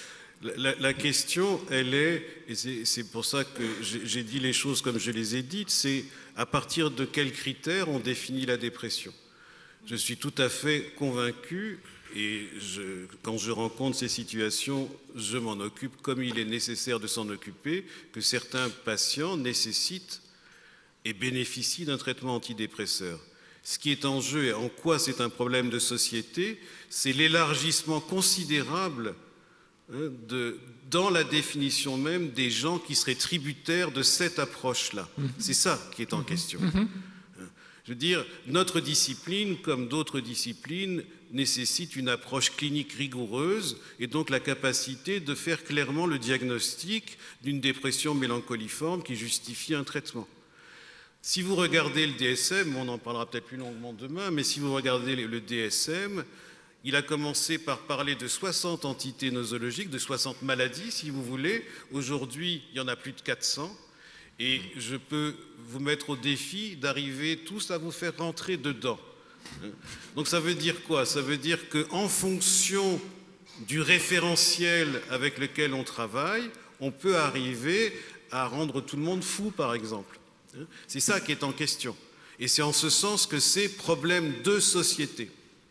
La, la question, elle est, et c'est pour ça que j'ai dit les choses comme je les ai dites, c'est à partir de quels critères on définit la dépression. Je suis tout à fait convaincu, et je, quand je rencontre ces situations, je m'en occupe comme il est nécessaire de s'en occuper, que certains patients nécessitent et bénéficient d'un traitement antidépresseur. Ce qui est en jeu et en quoi c'est un problème de société, c'est l'élargissement considérable hein, de, dans la définition même des gens qui seraient tributaires de cette approche-là. Mmh. C'est ça qui est en mmh. question. Mmh. Je veux dire, notre discipline, comme d'autres disciplines, nécessite une approche clinique rigoureuse et donc la capacité de faire clairement le diagnostic d'une dépression mélancoliforme qui justifie un traitement. Si vous regardez le D S M, on en parlera peut-être plus longuement demain, mais si vous regardez le D S M, il a commencé par parler de soixante entités nosologiques, de soixante maladies, si vous voulez. Aujourd'hui, il y en a plus de quatre cents. Et je peux vous mettre au défi d'arriver tous à vous faire rentrer dedans. Donc ça veut dire quoi? Ça veut dire qu'en fonction du référentiel avec lequel on travaille, on peut arriver à rendre tout le monde fou, par exemple. C'est ça qui est en question. Et c'est en ce sens que c'est problème de société.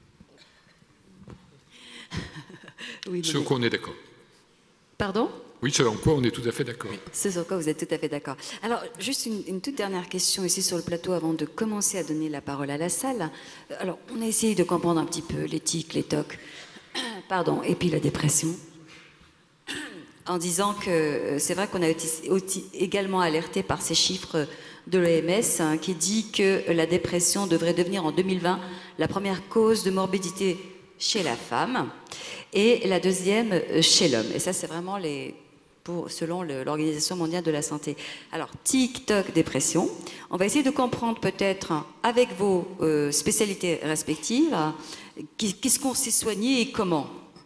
Oui, sur quoi on est d'accord. Pardon? Oui, c'est en quoi on est tout à fait d'accord. C'est sur quoi vous êtes tout à fait d'accord. Alors, juste une, une toute dernière question ici sur le plateau avant de commencer à donner la parole à la salle. Alors, on a essayé de comprendre un petit peu les tics, les tocs, pardon, et puis la dépression, en disant que c'est vrai qu'on a été également alerté par ces chiffres de l'O M S hein, qui dit que la dépression devrait devenir en deux mille vingt la première cause de morbidité chez la femme et la deuxième chez l'homme. Et ça, c'est vraiment les... Pour, selon l'Organisation mondiale de la santé. Alors, tic, toc, dépression. On va essayer de comprendre peut-être, avec vos euh, spécialités respectives, qu'est-ce qu'on s'est soigné et comment.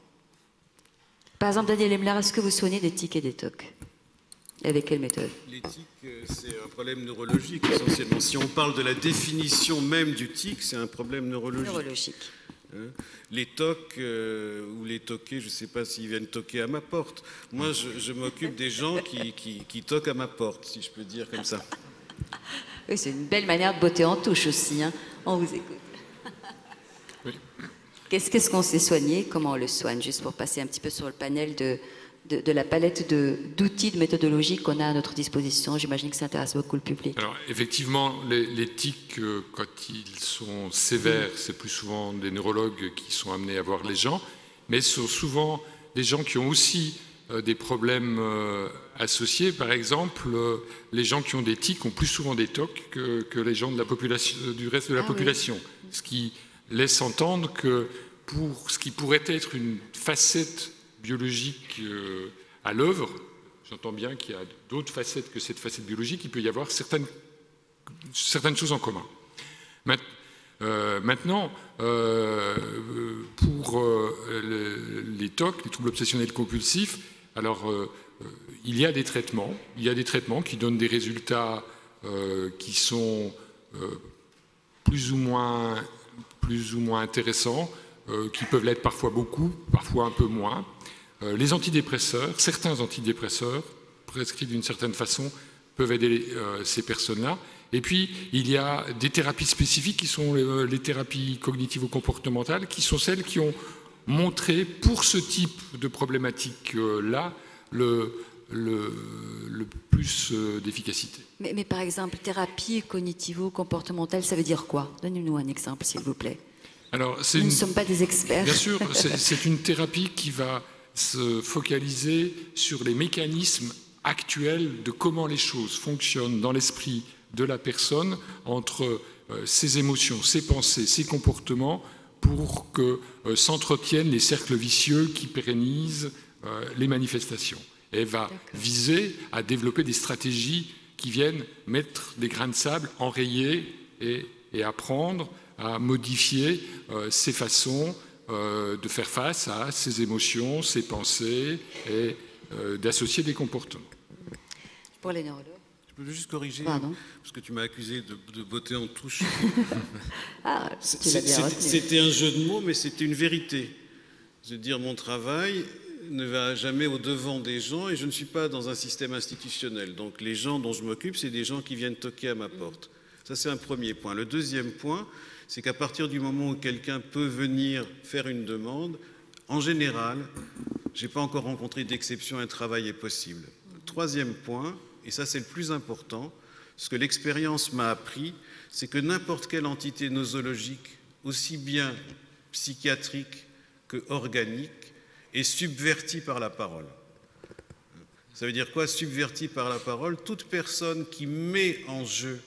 Par exemple, Daniel Emler, est-ce que vous soignez des tics et des tocs? Et avec quelle méthode? Les tics, c'est un problème neurologique, essentiellement. Si on parle de la définition même du tic, c'est un problème neurologique. Neurologique. Hein, les tocs euh, ou les toqués, je ne sais pas s'ils viennent toquer à ma porte. Moi, je, je m'occupe des gens qui, qui, qui toquent à ma porte, si je peux dire comme ça. Oui, c'est une belle manière de botter en touche aussi. Hein. On vous écoute. Oui. Qu'est-ce qu'est-ce qu'on s'est soigné? Comment on le soigne? Juste pour passer un petit peu sur le panel de, de, de la palette d'outils, de, de méthodologie qu'on a à notre disposition. J'imagine que ça intéresse beaucoup le public. Alors, effectivement, les, les tics, euh, quand ils sont sévères, c'est plus souvent des neurologues qui sont amenés à voir les gens, mais ce sont souvent des gens qui ont aussi euh, des problèmes euh, associés. Par exemple, euh, les gens qui ont des tics ont plus souvent des tocs que, que les gens de la population, du reste de la ah, population. Oui. Ce qui laisse entendre que pour ce qui pourrait être une facette biologique euh, à l'œuvre, j'entends bien qu'il y a d'autres facettes que cette facette biologique, il peut y avoir certaines, certaines choses en commun. Maintenant, euh, pour euh, le, les T O C, les troubles obsessionnels compulsifs, alors euh, il y a des traitements, il y a des traitements qui donnent des résultats euh, qui sont euh, plus ou moins, plus ou moins intéressants, euh, qui peuvent l'être parfois beaucoup, parfois un peu moins. Euh, les antidépresseurs, certains antidépresseurs, prescrits d'une certaine façon, peuvent aider euh, ces personnes-là. Et puis, il y a des thérapies spécifiques qui sont les, les thérapies cognitivo-comportementales, qui sont celles qui ont montré, pour ce type de problématique-là, le, le, le plus euh, d'efficacité. Mais, mais par exemple, thérapie cognitivo-comportementale, ça veut dire quoi? Donnez-nous un exemple, s'il vous plaît. Alors, Nous une, ne sommes pas des experts. Bien sûr, c'est une thérapie qui va se focaliser sur les mécanismes actuels de comment les choses fonctionnent dans l'esprit de la personne entre euh, ses émotions, ses pensées, ses comportements pour que euh, s'entretiennent les cercles vicieux qui pérennisent euh, les manifestations. Et elle va viser à développer des stratégies qui viennent mettre des grains de sable, enrayer et, et apprendre à modifier euh, ses façons euh, de faire face à ses émotions, ses pensées et euh, d'associer des comportements. Pour les neurologues. Je peux juste corriger, Pardon. Parce que tu m'as accusé de, de botter en touche. Ah, tu l'as bien retenu. C'était un jeu de mots, mais c'était une vérité. Je veux dire, mon travail ne va jamais au-devant des gens et je ne suis pas dans un système institutionnel. Donc les gens dont je m'occupe, c'est des gens qui viennent toquer à ma porte. Ça, c'est un premier point. Le deuxième point, c'est qu'à partir du moment où quelqu'un peut venir faire une demande, en général, je n'ai pas encore rencontré d'exception, un travail est possible. Troisième point, et ça c'est le plus important, Ce que l'expérience m'a appris, c'est que n'importe quelle entité nosologique, aussi bien psychiatrique que organique, est subvertie par la parole. Ça veut dire quoi, subvertie par la parole? Toute personne qui met en jeu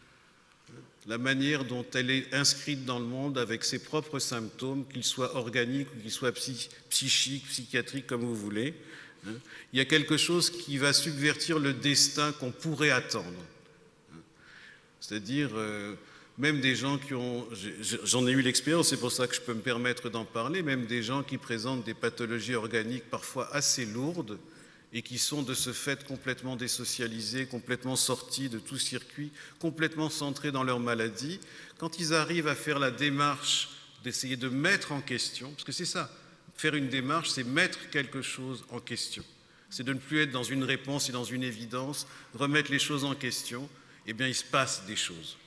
la manière dont elle est inscrite dans le monde avec ses propres symptômes, qu'ils soient organiques ou qu'ils soient psy psychiques, psychiatriques, comme vous voulez, hein, il y a quelque chose qui va subvertir le destin qu'on pourrait attendre. C'est-à-dire, euh, même des gens qui ont, j'en ai eu l'expérience, c'est pour ça que je peux me permettre d'en parler, même des gens qui présentent des pathologies organiques parfois assez lourdes et qui sont de ce fait complètement désocialisés, complètement sortis de tout circuit, complètement centrés dans leur maladie, quand ils arrivent à faire la démarche d'essayer de mettre en question, parce que c'est ça, faire une démarche, c'est mettre quelque chose en question. C'est de ne plus être dans une réponse et dans une évidence, remettre les choses en question, eh bien il se passe des choses.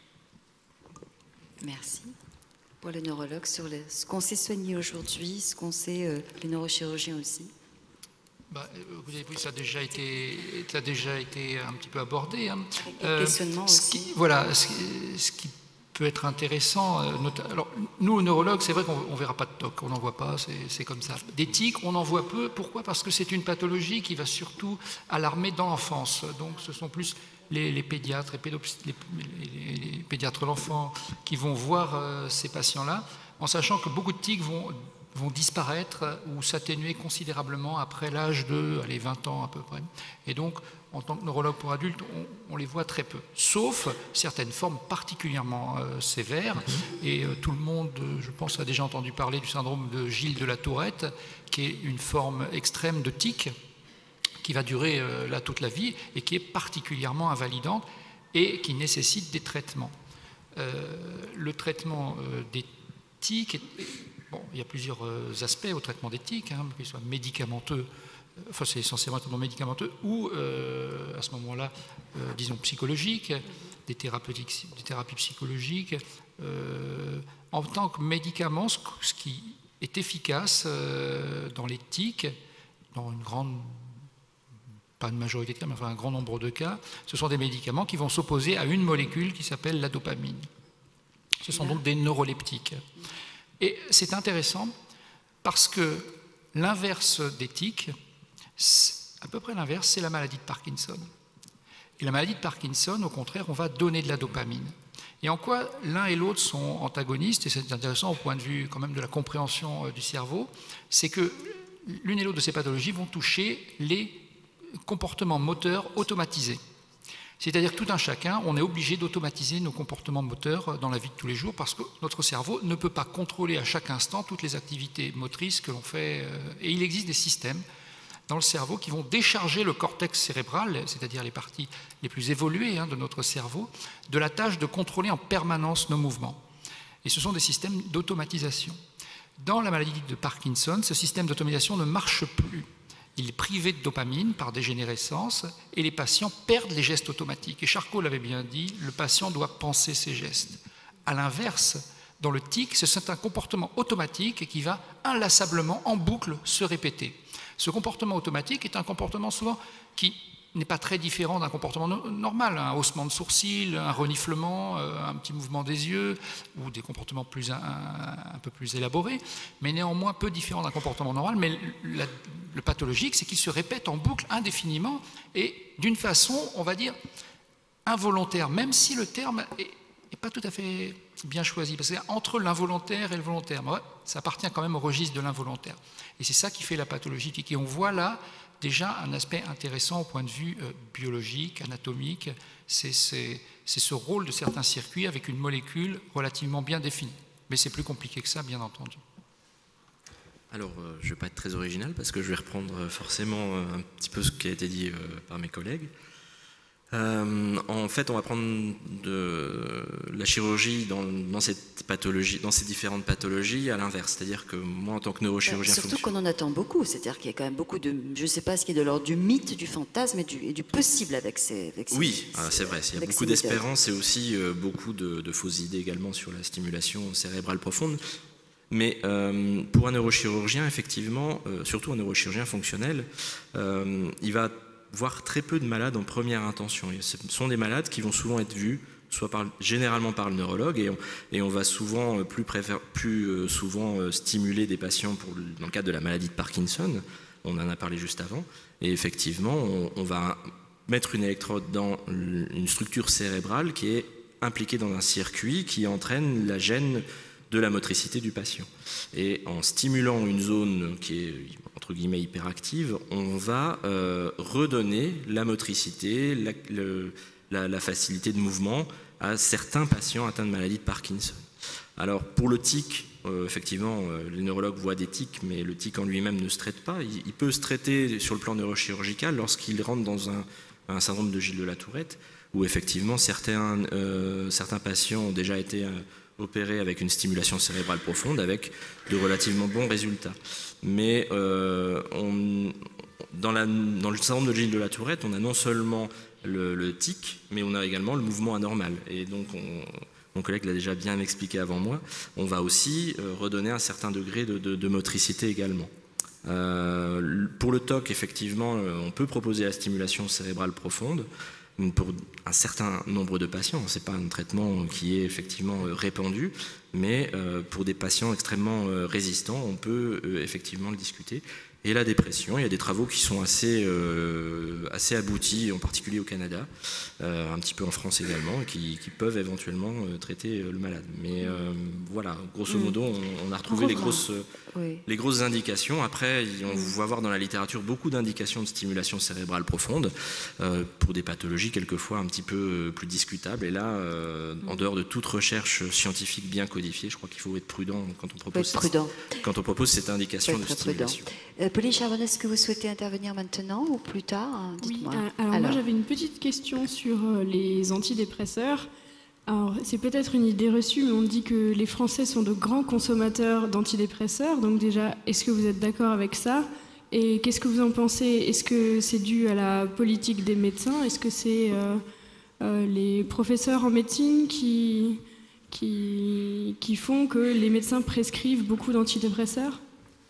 Merci. Pour les neurologues, sur les, ce qu'on sait soigner aujourd'hui, ce qu'on sait, euh, les neurochirurgiens aussi. Bah, vous avez vu, ça a déjà été, ça a déjà été un petit peu abordé. Hein. Euh, questionnement ce aussi. Qui, voilà, ce, ce qui peut être intéressant. Euh, alors, nous, neurologues, c'est vrai qu'on ne verra pas de T O C, on n'en voit pas, c'est comme ça. Des tics, on en voit peu. Pourquoi? Parce que c'est une pathologie qui va surtout alarmer dans l'enfance. Donc, ce sont plus les, les pédiatres, les, les, les, les pédiatres de l'enfant qui vont voir euh, ces patients-là, en sachant que beaucoup de tics vont vont disparaître ou s'atténuer considérablement après l'âge de allez, vingt ans à peu près. Et donc, en tant que neurologue pour adultes, on, on les voit très peu, sauf certaines formes particulièrement euh, sévères. Et euh, tout le monde, je pense, a déjà entendu parler du syndrome de Gilles de la Tourette, qui est une forme extrême de tic, qui va durer euh, là toute la vie et qui est particulièrement invalidante et qui nécessite des traitements. Euh, le traitement euh, des tics est... Bon, il y a plusieurs aspects au traitement des tics, hein, qu'ils soient médicamenteux, enfin c'est essentiellement un traitement médicamenteux, ou euh, à ce moment-là, euh, disons psychologique, des, thérapeutiques, des thérapies psychologiques. Euh, en tant que médicament, ce, ce qui est efficace euh, dans les tics, dans une grande, pas une majorité de cas, mais enfin un grand nombre de cas, ce sont des médicaments qui vont s'opposer à une molécule qui s'appelle la dopamine. Ce sont donc des neuroleptiques. Et c'est intéressant parce que l'inverse des tics, à peu près l'inverse, c'est la maladie de Parkinson. Et la maladie de Parkinson, au contraire, on va donner de la dopamine. Et en quoi l'un et l'autre sont antagonistes, et c'est intéressant au point de vue quand même de la compréhension du cerveau, c'est que l'une et l'autre de ces pathologies vont toucher les comportements moteurs automatisés. C'est-à-dire que tout un chacun, on est obligé d'automatiser nos comportements moteurs dans la vie de tous les jours parce que notre cerveau ne peut pas contrôler à chaque instant toutes les activités motrices que l'on fait. Et il existe des systèmes dans le cerveau qui vont décharger le cortex cérébral, c'est-à-dire les parties les plus évoluées hein, de notre cerveau, de la tâche de contrôler en permanence nos mouvements. Et ce sont des systèmes d'automatisation. Dans la maladie de Parkinson, ce système d'automatisation ne marche plus. Il est privé de dopamine par dégénérescence et les patients perdent les gestes automatiques. Et Charcot l'avait bien dit, le patient doit penser ses gestes. À l'inverse, dans le tic, c'est un comportement automatique qui va inlassablement, en boucle, se répéter. Ce comportement automatique est un comportement souvent qui n'est pas très différent d'un comportement no normal, un haussement de sourcils, un reniflement, euh, un petit mouvement des yeux, ou des comportements plus, un, un peu plus élaborés, mais néanmoins peu différent d'un comportement normal. Mais la, le pathologique, c'est qu'il se répète en boucle indéfiniment et d'une façon, on va dire, involontaire, même si le terme est, est pas tout à fait bien choisi, parce qu'entre l'involontaire et le volontaire, ouais, ça appartient quand même au registre de l'involontaire. Et c'est ça qui fait la pathologie tic. Et on voit là déjà un aspect intéressant au point de vue euh, biologique, anatomique, c'est ce rôle de certains circuits avec une molécule relativement bien définie. Mais c'est plus compliqué que ça, bien entendu. Alors, euh, je ne vais pas être très original parce que je vais reprendre forcément euh, un petit peu ce qui a été dit euh, par mes collègues. Euh, en fait, on va prendre de la chirurgie dans, dans cette pathologie, dans ces différentes pathologies à l'inverse. C'est-à-dire que moi, en tant que neurochirurgien... Surtout qu'on en attend beaucoup, c'est-à-dire qu'il y a quand même beaucoup de... Je ne sais pas ce qui est de l'ordre du mythe, du fantasme et du, et du possible avec ces... Avec oui, ces, c'est vrai. Il y a beaucoup d'espérance et aussi euh, beaucoup de, de fausses idées également sur la stimulation cérébrale profonde. Mais euh, pour un neurochirurgien, effectivement, euh, surtout un neurochirurgien fonctionnel, euh, il va voir très peu de malades en première intention. Et ce sont des malades qui vont souvent être vus, soit par, généralement par le neurologue, et on, et on va souvent plus, préfère, plus souvent stimuler des patients pour, dans le cadre de la maladie de Parkinson. On en a parlé juste avant. Et effectivement, on, on va mettre une électrode dans une structure cérébrale qui est impliquée dans un circuit qui entraîne la gêne de la motricité du patient. Et en stimulant une zone qui est entre guillemets hyperactive, on va euh, redonner la motricité, la, le, la, la facilité de mouvement à certains patients atteints de maladie de Parkinson. Alors pour le tic, euh, effectivement, euh, les neurologues voient des tics, mais le tic en lui-même ne se traite pas. Il, il peut se traiter sur le plan neurochirurgical lorsqu'il rentre dans un, un syndrome de Gilles de la Tourette, où effectivement certains, euh, certains patients ont déjà été euh, opérés avec une stimulation cérébrale profonde avec de relativement bons résultats. Mais euh, on, dans, la, dans le syndrome de Gilles de la Tourette, on a non seulement le, le tic, mais on a également le mouvement anormal. Et donc, on, mon collègue l'a déjà bien expliqué avant moi, on va aussi euh, redonner un certain degré de, de, de motricité également. Euh, pour le T O C, effectivement, on peut proposer la stimulation cérébrale profonde, pour un certain nombre de patients. Ce n'est pas un traitement qui est effectivement répandu, mais pour des patients extrêmement résistants, on peut effectivement le discuter. Et la dépression, il y a des travaux qui sont assez, euh, assez aboutis, en particulier au Canada, euh, un petit peu en France également, qui, qui peuvent éventuellement euh, traiter euh, le malade. Mais euh, voilà, grosso modo, on, on a retrouvé les grosses, oui. les grosses indications. Après, on va voir dans la littérature beaucoup d'indications de stimulation cérébrale profonde, euh, pour des pathologies quelquefois un petit peu plus discutables. Et là, euh, en dehors de toute recherche scientifique bien codifiée, je crois qu'il faut être prudent quand on propose, cette, prudent. Quand on propose cette indication de stimulation. Euh, Pauline Charbonnet, est-ce que vous souhaitez intervenir maintenant ou plus tard? Dites-moi. Oui, alors, alors moi j'avais une petite question sur les antidépresseurs. Alors c'est peut-être une idée reçue, mais on dit que les Français sont de grands consommateurs d'antidépresseurs. Donc déjà, est-ce que vous êtes d'accord avec ça? Et qu'est-ce que vous en pensez? Est-ce que c'est dû à la politique des médecins? Est-ce que c'est euh, euh, les professeurs en médecine qui, qui, qui font que les médecins prescrivent beaucoup d'antidépresseurs?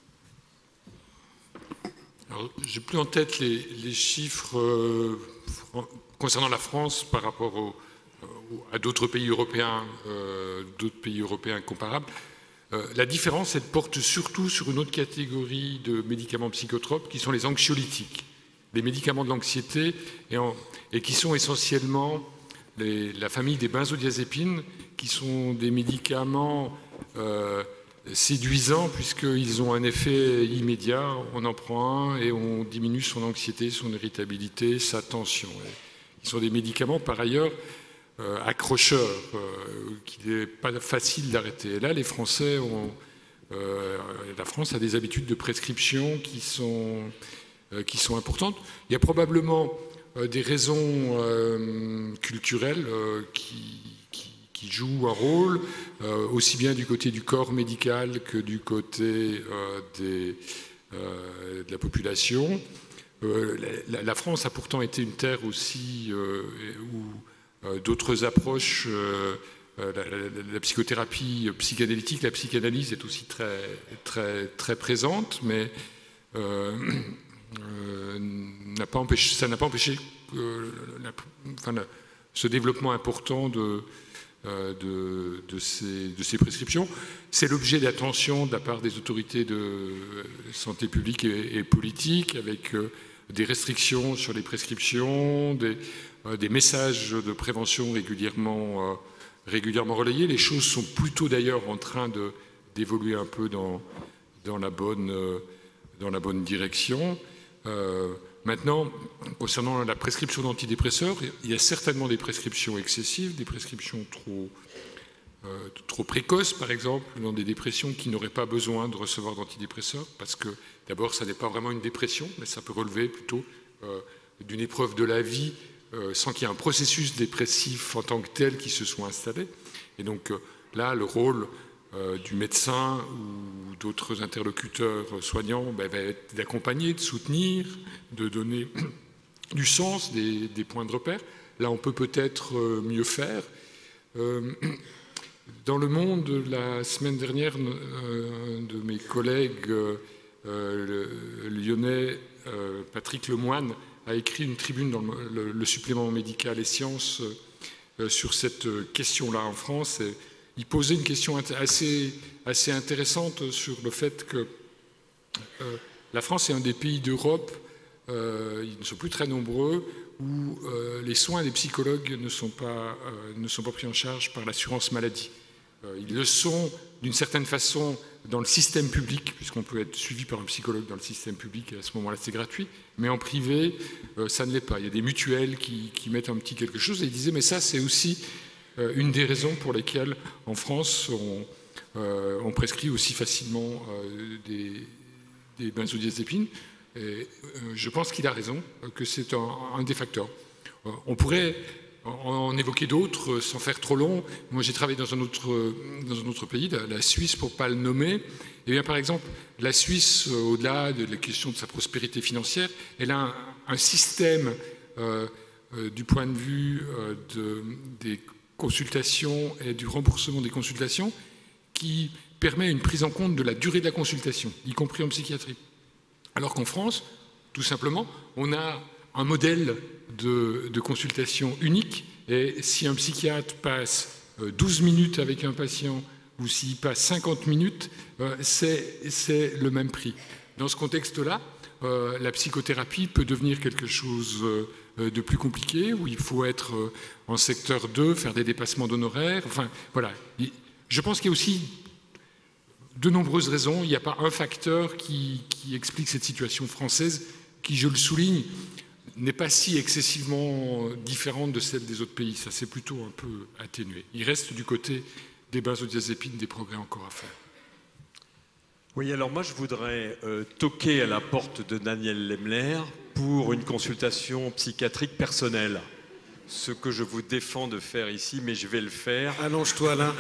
J'ai plus en tête les, les chiffres euh, concernant la France par rapport au, au, à d'autres pays européens, euh, d'autres pays européens comparables. Euh, la différence, elle porte surtout sur une autre catégorie de médicaments psychotropes qui sont les anxiolytiques, les médicaments de l'anxiété, et, et qui sont essentiellement les, la famille des benzodiazépines, qui sont des médicaments euh, séduisants puisqu'ils ont un effet immédiat. On en prend un et on diminue son anxiété, son irritabilité, sa tension. Ils sont des médicaments par ailleurs euh, accrocheurs, euh, qu'il n'est pas facile d'arrêter. Et là, les Français ont, euh, la France a des habitudes de prescription qui sont, euh, qui sont importantes. Il y a probablement euh, des raisons euh, culturelles euh, qui qui jouent un rôle, euh, aussi bien du côté du corps médical que du côté euh, des, euh, de la population. Euh, la, la France a pourtant été une terre aussi euh, où euh, d'autres approches, euh, la, la, la psychothérapie psychanalytique, la psychanalyse est aussi très, très, très présente, mais euh, euh, n'a pas empêché, ça n'a pas empêché euh, la, enfin, la, ce développement important de De, de, ces, de ces prescriptions. C'est l'objet d'attention de la part des autorités de santé publique et, et politique, avec euh, des restrictions sur les prescriptions, des, euh, des messages de prévention régulièrement, euh, régulièrement relayés. Les choses sont plutôt d'ailleurs en train de, d'évoluer un peu dans, dans, la bonne, euh, dans la bonne direction. Euh, Maintenant, concernant la prescription d'antidépresseurs, il y a certainement des prescriptions excessives, des prescriptions trop, euh, trop précoces, par exemple, dans des dépressions qui n'auraient pas besoin de recevoir d'antidépresseurs, parce que d'abord, ça n'est pas vraiment une dépression, mais ça peut relever plutôt euh, d'une épreuve de la vie, euh, sans qu'il y ait un processus dépressif en tant que tel qui se soit installé. Et donc euh, là, le rôle Euh, du médecin ou d'autres interlocuteurs soignants ben, va être d'accompagner, de soutenir, de donner du sens, des, des points de repère. Là, on peut peut-être euh, mieux faire. Euh, dans le monde, la semaine dernière, euh, de mes collègues euh, le, lyonnais, euh, Patrick Lemoine, a écrit une tribune dans le, le, le supplément médical et sciences euh, sur cette question-là en France. Et il posait une question assez, assez intéressante sur le fait que euh, la France est un des pays d'Europe, euh, ils ne sont plus très nombreux, où euh, les soins des psychologues ne sont pas, euh, ne sont pas pris en charge par l'assurance maladie. Euh, ils le sont d'une certaine façon dans le système public, puisqu'on peut être suivi par un psychologue dans le système public, et à ce moment-là c'est gratuit, mais en privé, euh, ça ne l'est pas. Il y a des mutuelles qui, qui mettent un petit quelque chose, et ils disaient, mais ça c'est aussi euh, une des raisons pour lesquelles en France on, euh, on prescrit aussi facilement euh, des, des benzodiazépines. Et, euh, je pense qu'il a raison, que c'est un, un des facteurs. Euh, on pourrait en évoquer d'autres sans faire trop long. Moi, j'ai travaillé dans un autre, dans un autre pays, la Suisse, pour ne pas le nommer. Et bien, par exemple, la Suisse, au-delà de la question de sa prospérité financière, elle a un, un système euh, euh, du point de vue euh, de, des consultations et du remboursement des consultations qui permet une prise en compte de la durée de la consultation, y compris en psychiatrie. Alors qu'en France, tout simplement, on a un modèle de, de consultation unique, et si un psychiatre passe douze minutes avec un patient ou s'il passe cinquante minutes, euh, c'est le même prix. Dans ce contexte-là, euh, la psychothérapie peut devenir quelque chose euh, de plus compliqué, où il faut être euh, en secteur deux, faire des dépassements d'honoraires, enfin voilà. Je pense qu'il y a aussi de nombreuses raisons, il n'y a pas un facteur qui, qui explique cette situation française, qui, je le souligne, n'est pas si excessivement différente de celle des autres pays. Ça s'est plutôt un peu atténué. Il reste du côté des benzodiazépines des progrès encore à faire. Oui, alors moi je voudrais euh, toquer à la porte de Daniel Lemler pour une consultation psychiatrique personnelle. Ce que je vous défends de faire ici, mais je vais le faire. Allonge-toi là.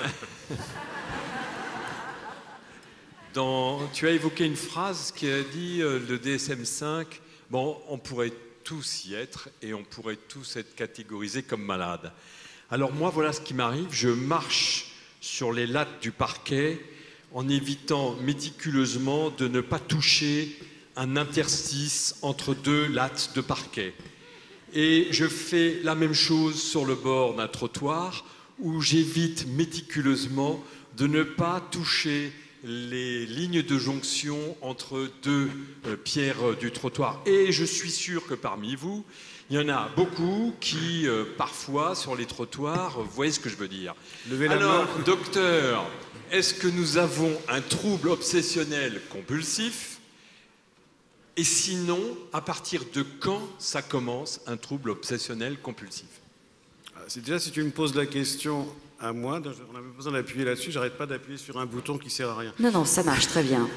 Dans, tu as évoqué une phrase qui a dit euh, le D S M cinq, bon, on pourrait tous y être et on pourrait tous être catégorisés comme malades. Alors moi, voilà ce qui m'arrive, je marche sur les lattes du parquet en évitant méticuleusement de ne pas toucher un interstice entre deux lattes de parquet. Et je fais la même chose sur le bord d'un trottoir où j'évite méticuleusement de ne pas toucher les lignes de jonction entre deux euh, pierres du trottoir. Et je suis sûr que parmi vous, il y en a beaucoup qui, euh, parfois, sur les trottoirs, vous voyez ce que je veux dire. Levez la Alors, main. Docteur, est-ce que nous avons un trouble obsessionnel compulsif? Et sinon, à partir de quand ça commence, un trouble obsessionnel compulsif? C'est déjà, si tu me poses la question à moi, on avait besoin d'appuyer là-dessus, j'arrête pas d'appuyer sur un bouton qui sert à rien. Non, non, ça marche très bien.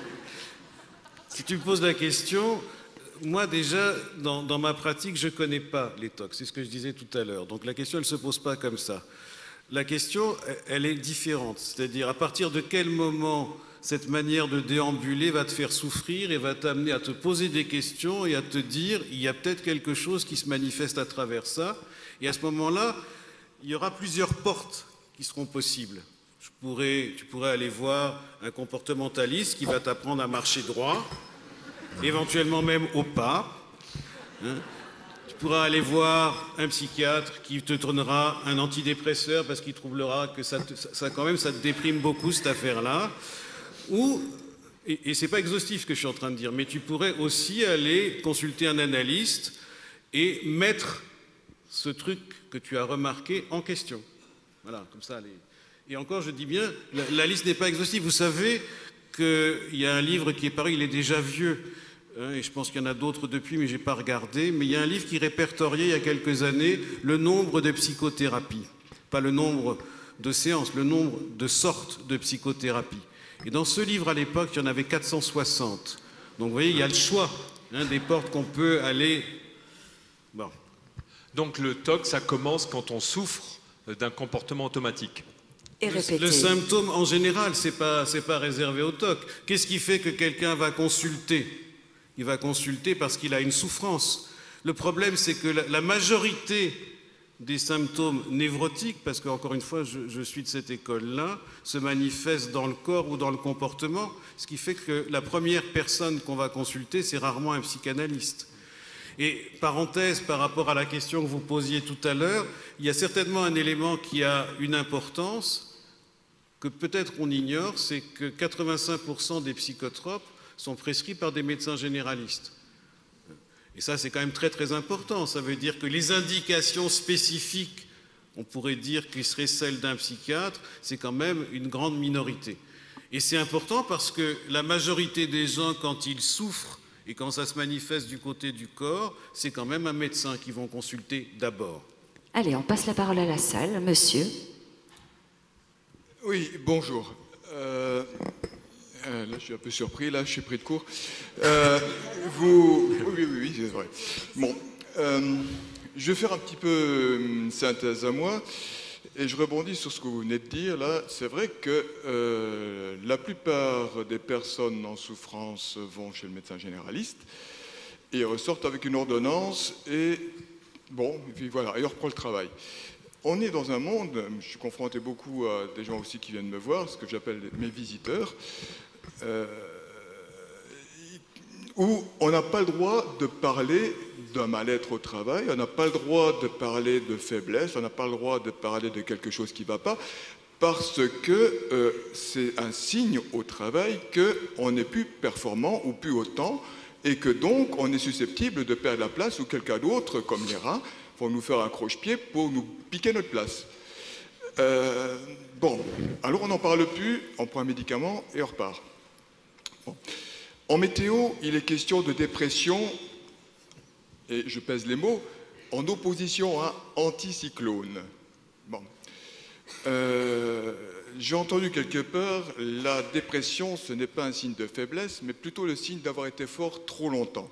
Si tu me poses la question, moi déjà, dans, dans ma pratique, je connais pas les tocs, c'est ce que je disais tout à l'heure. Donc la question, elle se pose pas comme ça. La question, elle est différente, c'est-à-dire à partir de quel moment cette manière de déambuler va te faire souffrir et va t'amener à te poser des questions et à te dire, il y a peut-être quelque chose qui se manifeste à travers ça. Et à ce moment-là, il y aura plusieurs portes qui seront possibles. Je pourrais, tu pourrais aller voir un comportementaliste qui va t'apprendre à marcher droit, éventuellement même au pas. Hein. Tu pourras aller voir un psychiatre qui te tournera un antidépresseur parce qu'il trouvera que ça, te, ça, quand même, ça te déprime beaucoup cette affaire-là. Ou, et, et c'est pas exhaustif ce que je suis en train de dire, mais tu pourrais aussi aller consulter un analyste et mettre ce truc que tu as remarqué en question. Voilà, comme ça. Les... Et encore, je dis bien, la, la liste n'est pas exhaustive. Vous savez qu'il y a un livre qui est paru, il est déjà vieux, hein, et je pense qu'il y en a d'autres depuis, mais je n'ai pas regardé, mais il y a un livre qui répertoriait il y a quelques années le nombre de psychothérapies. Pas le nombre de séances, le nombre de sortes de psychothérapie. Et dans ce livre, à l'époque, il y en avait quatre cent soixante. Donc, vous voyez, il y a le choix hein, des portes qu'on peut aller... Bon. Donc, le T O C, ça commence quand on souffre d'un comportement automatique. Et le, le symptôme, en général, ce n'est pas, c'est pas réservé au T O C. Qu'est-ce qui fait que quelqu'un va consulter? Il va consulter parce qu'il a une souffrance. Le problème, c'est que la, la majorité des symptômes névrotiques, parce qu'encore une fois, je, je suis de cette école-là, se manifestent dans le corps ou dans le comportement, ce qui fait que la première personne qu'on va consulter, c'est rarement un psychanalyste. Et parenthèse par rapport à la question que vous posiez tout à l'heure, il y a certainement un élément qui a une importance que peut-être on ignore, c'est que quatre-vingt-cinq pour cent des psychotropes sont prescrits par des médecins généralistes. Et ça, c'est quand même très très important. Ça veut dire que les indications spécifiques, on pourrait dire qu'ils seraient celles d'un psychiatre, c'est quand même une grande minorité. Et c'est important parce que la majorité des gens, quand ils souffrent et quand ça se manifeste du côté du corps, c'est quand même un médecin qu'ils vont consulter d'abord. Allez, on passe la parole à la salle. Monsieur. Oui, bonjour. Euh, euh, là, je suis un peu surpris, là, je suis pris de court. Euh, vous... Oui, oui, oui, c'est vrai. Bon, euh, je vais faire un petit peu une synthèse à moi, et je rebondis sur ce que vous venez de dire, là. C'est vrai que euh, la plupart des personnes en souffrance vont chez le médecin généraliste, et ressortent avec une ordonnance, et bon, et puis voilà, et on reprend le travail. On est dans un monde, je suis confronté beaucoup à des gens aussi qui viennent me voir, ce que j'appelle mes visiteurs, euh, où on n'a pas le droit de parler d'un mal-être au travail, on n'a pas le droit de parler de faiblesse, on n'a pas le droit de parler de quelque chose qui ne va pas, parce que euh, c'est un signe au travail qu'on n'est plus performant ou plus autant, et que donc on est susceptible de perdre la place ou quelqu'un d'autre, comme les rats, vont nous faire un croche-pied pour nous piquer notre place. Euh, bon, alors on n'en parle plus, on prend un médicament et on repart. Bon. En météo, il est question de dépression, et je pèse les mots, en opposition à anticyclone. Bon. Euh, j'ai entendu quelque part, la dépression, ce n'est pas un signe de faiblesse, mais plutôt le signe d'avoir été fort trop longtemps.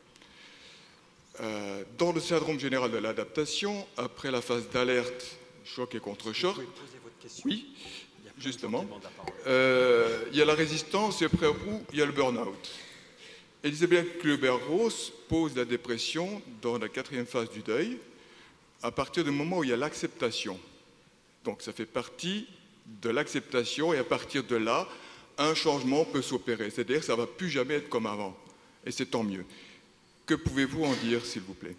Euh, dans le syndrome général de l'adaptation, après la phase d'alerte, choc et contre-choc, oui, justement, euh, il y a la résistance et après coup, il y a le burn-out. Elisabeth Kübler-Ross pose la dépression dans la quatrième phase du deuil, à partir du moment où il y a l'acceptation. Donc ça fait partie de l'acceptation et à partir de là, un changement peut s'opérer. C'est-à-dire que ça ne va plus jamais être comme avant. Et c'est tant mieux. Que pouvez-vous en dire, s'il vous plaît?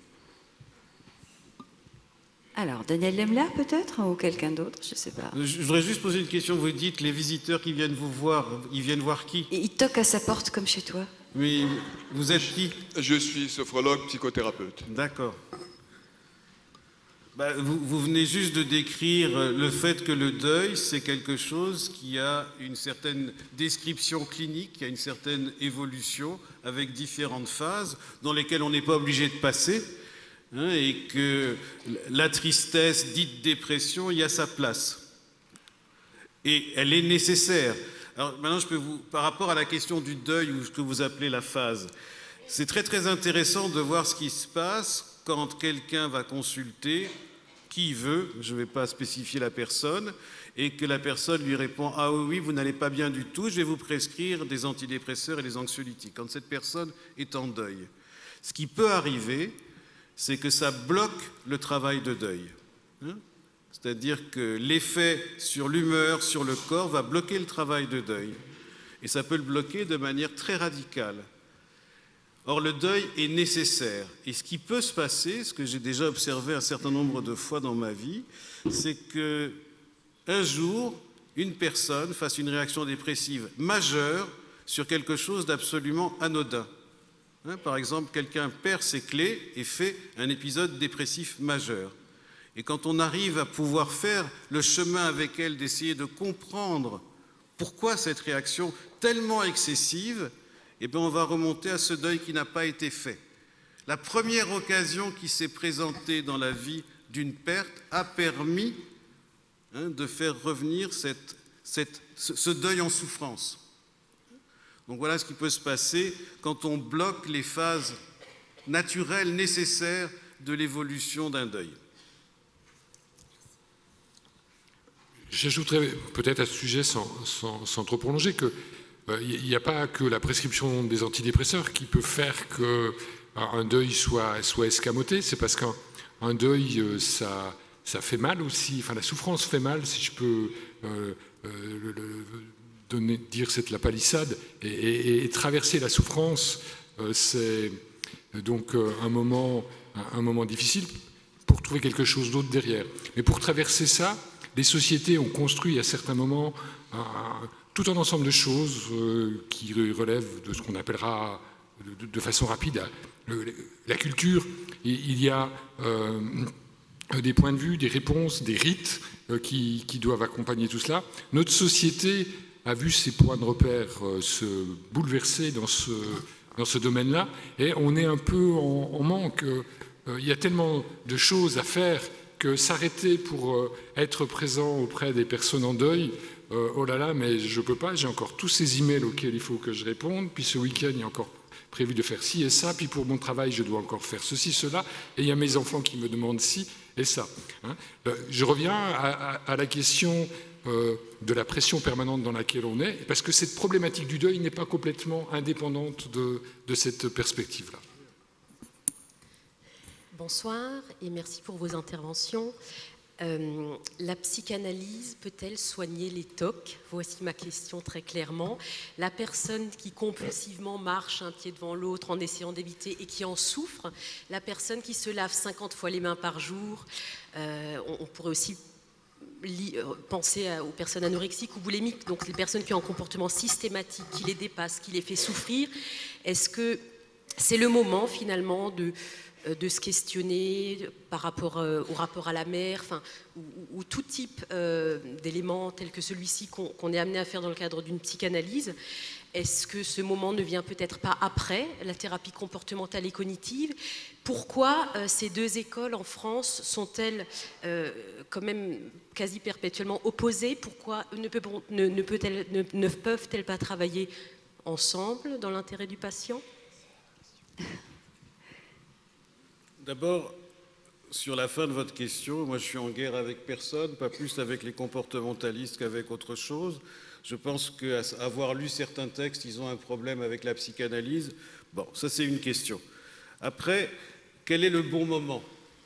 Alors, Daniel Lemler, peut-être, ou quelqu'un d'autre, je ne sais pas. Je voudrais juste poser une question. Vous dites, les visiteurs qui viennent vous voir, ils viennent voir qui? Et ils toquent à sa porte comme chez toi. Mais vous êtes qui? Je suis sophrologue, psychothérapeute. D'accord. Bah, vous, vous venez juste de décrire le fait que le deuil, c'est quelque chose qui a une certaine description clinique, qui a une certaine évolution, avec différentes phases, dans lesquelles on n'est pas obligé de passer, hein, et que la tristesse, dite dépression, il y a sa place. Et elle est nécessaire. Alors maintenant, je peux vous, par rapport à la question du deuil, ou ce que vous appelez la phase, c'est très très intéressant de voir ce qui se passe quand quelqu'un va consulter qui veut, je ne vais pas spécifier la personne, et que la personne lui répond « Ah oui, oui, vous n'allez pas bien du tout, je vais vous prescrire des antidépresseurs et des anxiolytiques », quand cette personne est en deuil. Ce qui peut arriver, c'est que ça bloque le travail de deuil. Hein? C'est-à-dire que l'effet sur l'humeur, sur le corps, va bloquer le travail de deuil. Et ça peut le bloquer de manière très radicale. Or, le deuil est nécessaire. Et ce qui peut se passer, ce que j'ai déjà observé un certain nombre de fois dans ma vie, c'est qu'un jour, une personne fasse une réaction dépressive majeure sur quelque chose d'absolument anodin. Hein, par exemple, quelqu'un perd ses clés et fait un épisode dépressif majeur. Et quand on arrive à pouvoir faire le chemin avec elle, d'essayer de comprendre pourquoi cette réaction tellement excessive, eh bien, on va remonter à ce deuil qui n'a pas été fait. La première occasion qui s'est présentée dans la vie d'une perte a permis hein, de faire revenir cette, cette, ce, ce deuil en souffrance. Donc voilà ce qui peut se passer quand on bloque les phases naturelles nécessaires de l'évolution d'un deuil. J'ajouterais peut-être à ce sujet, sans, sans, sans trop prolonger, que il n'y a pas que la prescription des antidépresseurs qui peut faire qu'un deuil soit, soit escamoté. C'est parce qu'un deuil, ça, ça fait mal aussi. Enfin, la souffrance fait mal, si je peux euh, euh, le, le, donner, dire c'est la palissade. Et, et, et traverser la souffrance, euh, c'est donc euh, un, moment, un, un moment difficile, pour trouver quelque chose d'autre derrière. Mais pour traverser ça, les sociétés ont construit à certains moments un, un, tout un ensemble de choses euh, qui relèvent de ce qu'on appellera de, de façon rapide le, la culture. Et il y a euh, des points de vue, des réponses, des rites euh, qui, qui doivent accompagner tout cela. Notre société a vu ses points de repère euh, se bouleverser dans ce, dans ce domaine-là, et on est un peu en, en manque. Euh, il y a tellement de choses à faire que s'arrêter pour euh, être présent auprès des personnes en deuil, euh, oh là là, mais je ne peux pas, j'ai encore tous ces emails auxquels il faut que je réponde, puis ce week-end, il y a encore prévu de faire ci et ça, puis pour mon travail, je dois encore faire ceci, cela, et il y a mes enfants qui me demandent ci et ça. Hein. Je reviens à, à, à la question euh, de la pression permanente dans laquelle on est, parce que cette problématique du deuil n'est pas complètement indépendante de, de cette perspective-là. Bonsoir et merci pour vos interventions. Euh, la psychanalyse peut-elle soigner les T O C? Voici ma question très clairement. La personne qui compulsivement marche un pied devant l'autre en essayant d'éviter et qui en souffre, la personne qui se lave cinquante fois les mains par jour, euh, on, on pourrait aussi penser aux personnes anorexiques ou boulimiques, donc les personnes qui ont un comportement systématique, qui les dépasse, qui les fait souffrir. Est-ce que c'est le moment finalement de de se questionner par rapport euh, au rapport à la mère, enfin, ou, ou tout type euh, d'éléments tels que celui-ci qu'on qu'on est amené à faire dans le cadre d'une psychanalyse? Est-ce que ce moment ne vient peut-être pas après la thérapie comportementale et cognitive? Pourquoi euh, ces deux écoles en France sont-elles euh, quand même quasi perpétuellement opposées? Pourquoi ne, peut, ne, ne, peut-elles, ne, ne peuvent-elles pas travailler ensemble dans l'intérêt du patient? D'abord, sur la fin de votre question, moi je suis en guerre avec personne, pas plus avec les comportementalistes qu'avec autre chose. Je pense qu'avoir lu certains textes, ils ont un problème avec la psychanalyse. Bon, ça c'est une question. Après, quel est le bon moment?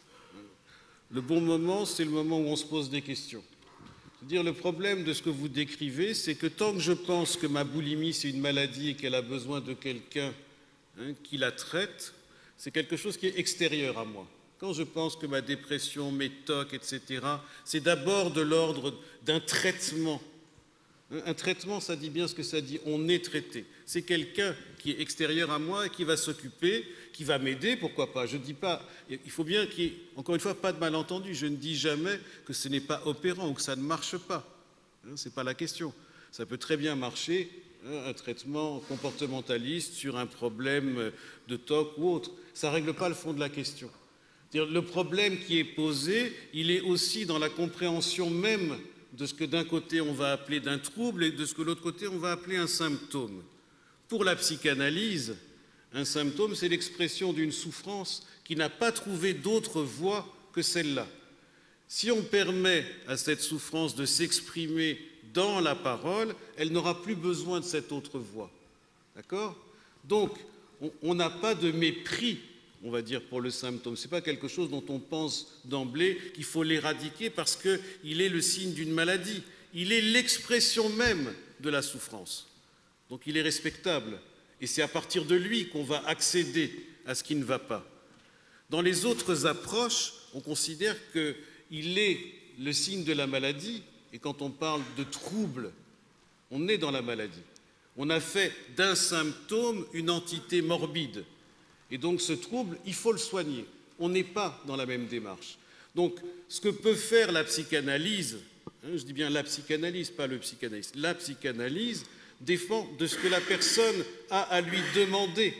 Le bon moment, c'est le moment où on se pose des questions. C'est-à-dire, le problème de ce que vous décrivez, c'est que tant que je pense que ma boulimie c'est une maladie et qu'elle a besoin de quelqu'un hein, qui la traite, c'est quelque chose qui est extérieur à moi. Quand je pense que ma dépression, mes T O C, et cetera, c'est d'abord de l'ordre d'un traitement. Un traitement, ça dit bien ce que ça dit, on est traité. C'est quelqu'un qui est extérieur à moi et qui va s'occuper, qui va m'aider, pourquoi pas. Je ne dis pas, il faut bien qu'il y ait, encore une fois, pas de malentendu. Je ne dis jamais que ce n'est pas opérant ou que ça ne marche pas. Ce n'est pas la question. Ça peut très bien marcher, un traitement comportementaliste sur un problème de T O C ou autre. Ça ne règle pas le fond de la question. Le problème qui est posé, il est aussi dans la compréhension même de ce que d'un côté on va appeler d'un trouble et de ce que de l'autre côté on va appeler un symptôme. Pour la psychanalyse, un symptôme, c'est l'expression d'une souffrance qui n'a pas trouvé d'autre voie que celle-là. Si on permet à cette souffrance de s'exprimer dans la parole, elle n'aura plus besoin de cette autre voie. D'accord? Donc, on n'a pas de mépris, on va dire, pour le symptôme. Ce n'est pas quelque chose dont on pense d'emblée qu'il faut l'éradiquer parce qu'il est le signe d'une maladie. Il est l'expression même de la souffrance. Donc il est respectable. Et c'est à partir de lui qu'on va accéder à ce qui ne va pas. Dans les autres approches, on considère qu'il est le signe de la maladie. Et quand on parle de trouble, on est dans la maladie. On a fait d'un symptôme une entité morbide. Et donc ce trouble, il faut le soigner. On n'est pas dans la même démarche. Donc ce que peut faire la psychanalyse, hein, je dis bien la psychanalyse, pas le psychanalyste, la psychanalyse dépend de ce que la personne a à lui demander.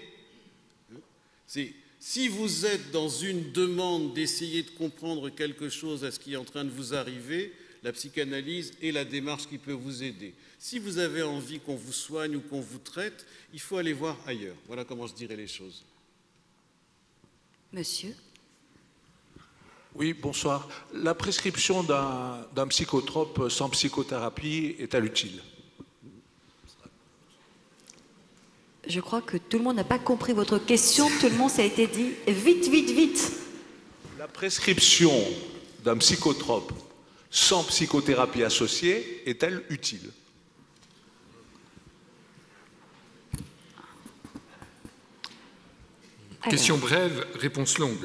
C'est, si vous êtes dans une demande d'essayer de comprendre quelque chose à ce qui est en train de vous arriver, la psychanalyse est la démarche qui peut vous aider. Si vous avez envie qu'on vous soigne ou qu'on vous traite, il faut aller voir ailleurs. Voilà comment je dirais les choses. Monsieur. Oui, bonsoir. La prescription d'un d'un psychotrope sans psychothérapie est-elle utile? Je crois que tout le monde n'a pas compris votre question. Tout le monde, ça a été dit vite, vite, vite. La prescription d'un psychotrope sans psychothérapie associée est-elle utile? Question brève, réponse longue.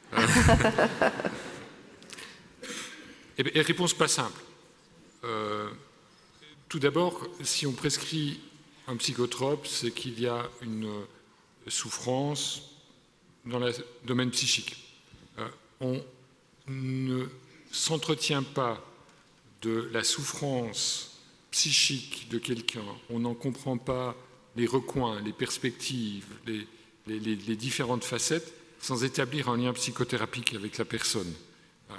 Et, et réponse pas simple. Euh, tout d'abord, si on prescrit un psychotrope, c'est qu'il y a une souffrance dans le domaine psychique. Euh, on ne s'entretient pas de la souffrance psychique de quelqu'un, on n'en comprend pas les recoins, les perspectives, les, les, les, les différentes facettes, sans établir un lien psychothérapique avec la personne. Euh,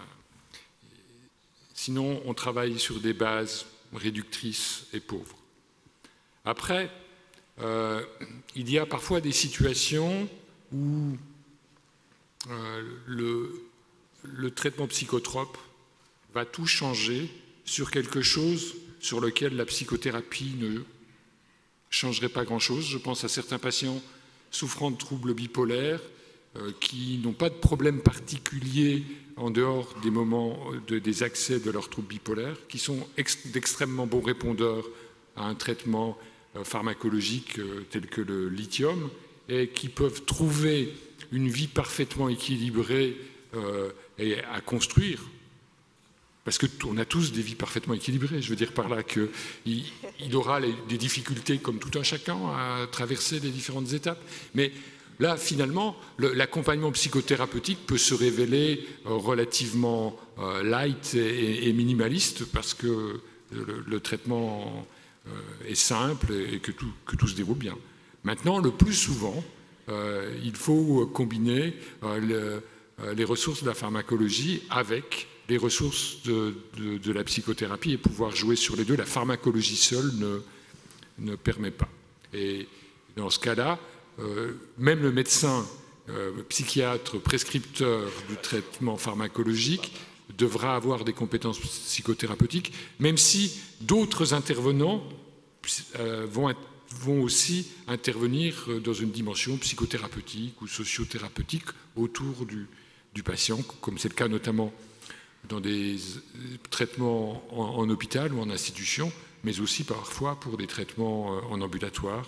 sinon, on travaille sur des bases réductrices et pauvres. Après, euh, il y a parfois des situations où euh, le, le traitement psychotrope va tout changer sur quelque chose sur lequel la psychothérapie ne changerait pas grand-chose. Je pense à certains patients souffrant de troubles bipolaires euh, qui n'ont pas de problème particulier en dehors des moments de, des accès de leur trouble bipolaire, qui sont d'extrêmement bons répondeurs à un traitement euh, pharmacologique euh, tel que le lithium et qui peuvent trouver une vie parfaitement équilibrée euh, et à construire. Parce qu'on a tous des vies parfaitement équilibrées. Je veux dire par là qu'il il aura les, des difficultés, comme tout un chacun, à traverser les différentes étapes. Mais là, finalement, l'accompagnement psychothérapeutique peut se révéler euh, relativement euh, light et, et minimaliste parce que le, le traitement euh, est simple et que tout, que tout se déroule bien. Maintenant, le plus souvent, euh, il faut combiner euh, le, euh, les ressources de la pharmacologie avec les ressources de, de, de la psychothérapie et pouvoir jouer sur les deux. La pharmacologie seule ne, ne permet pas. Et dans ce cas-là, euh, même le médecin euh, psychiatre prescripteur du traitement pharmacologique devra avoir des compétences psychothérapeutiques, même si d'autres intervenants euh, vont, être, vont aussi intervenir dans une dimension psychothérapeutique ou sociothérapeutique autour du, du patient, comme c'est le cas notamment dans des traitements en, en hôpital ou en institution, mais aussi parfois pour des traitements en ambulatoire.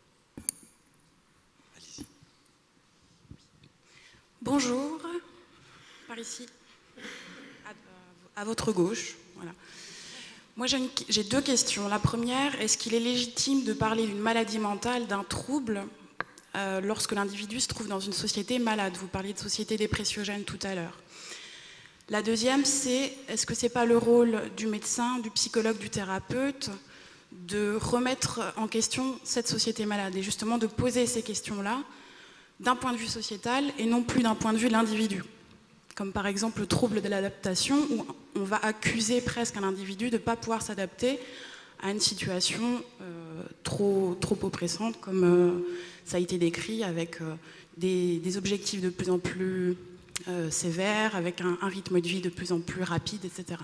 Bonjour, par ici, à, à votre gauche. Voilà. Moi, j'ai, une, j'ai deux questions. La première, est-ce qu'il est légitime de parler d'une maladie mentale, d'un trouble, euh, lorsque l'individu se trouve dans une société malade? Vous parliez de société dépressiogène tout à l'heure. La deuxième, c'est est-ce que ce n'est pas le rôle du médecin, du psychologue, du thérapeute de remettre en question cette société malade et justement de poser ces questions-là d'un point de vue sociétal et non plus d'un point de vue de l'individu, comme par exemple le trouble de l'adaptation où on va accuser presque un individu de ne pas pouvoir s'adapter à une situation euh, trop, trop oppressante comme euh, ça a été décrit avec euh, des, des objectifs de plus en plus Euh, sévère, avec un, un rythme de vie de plus en plus rapide, et cetera.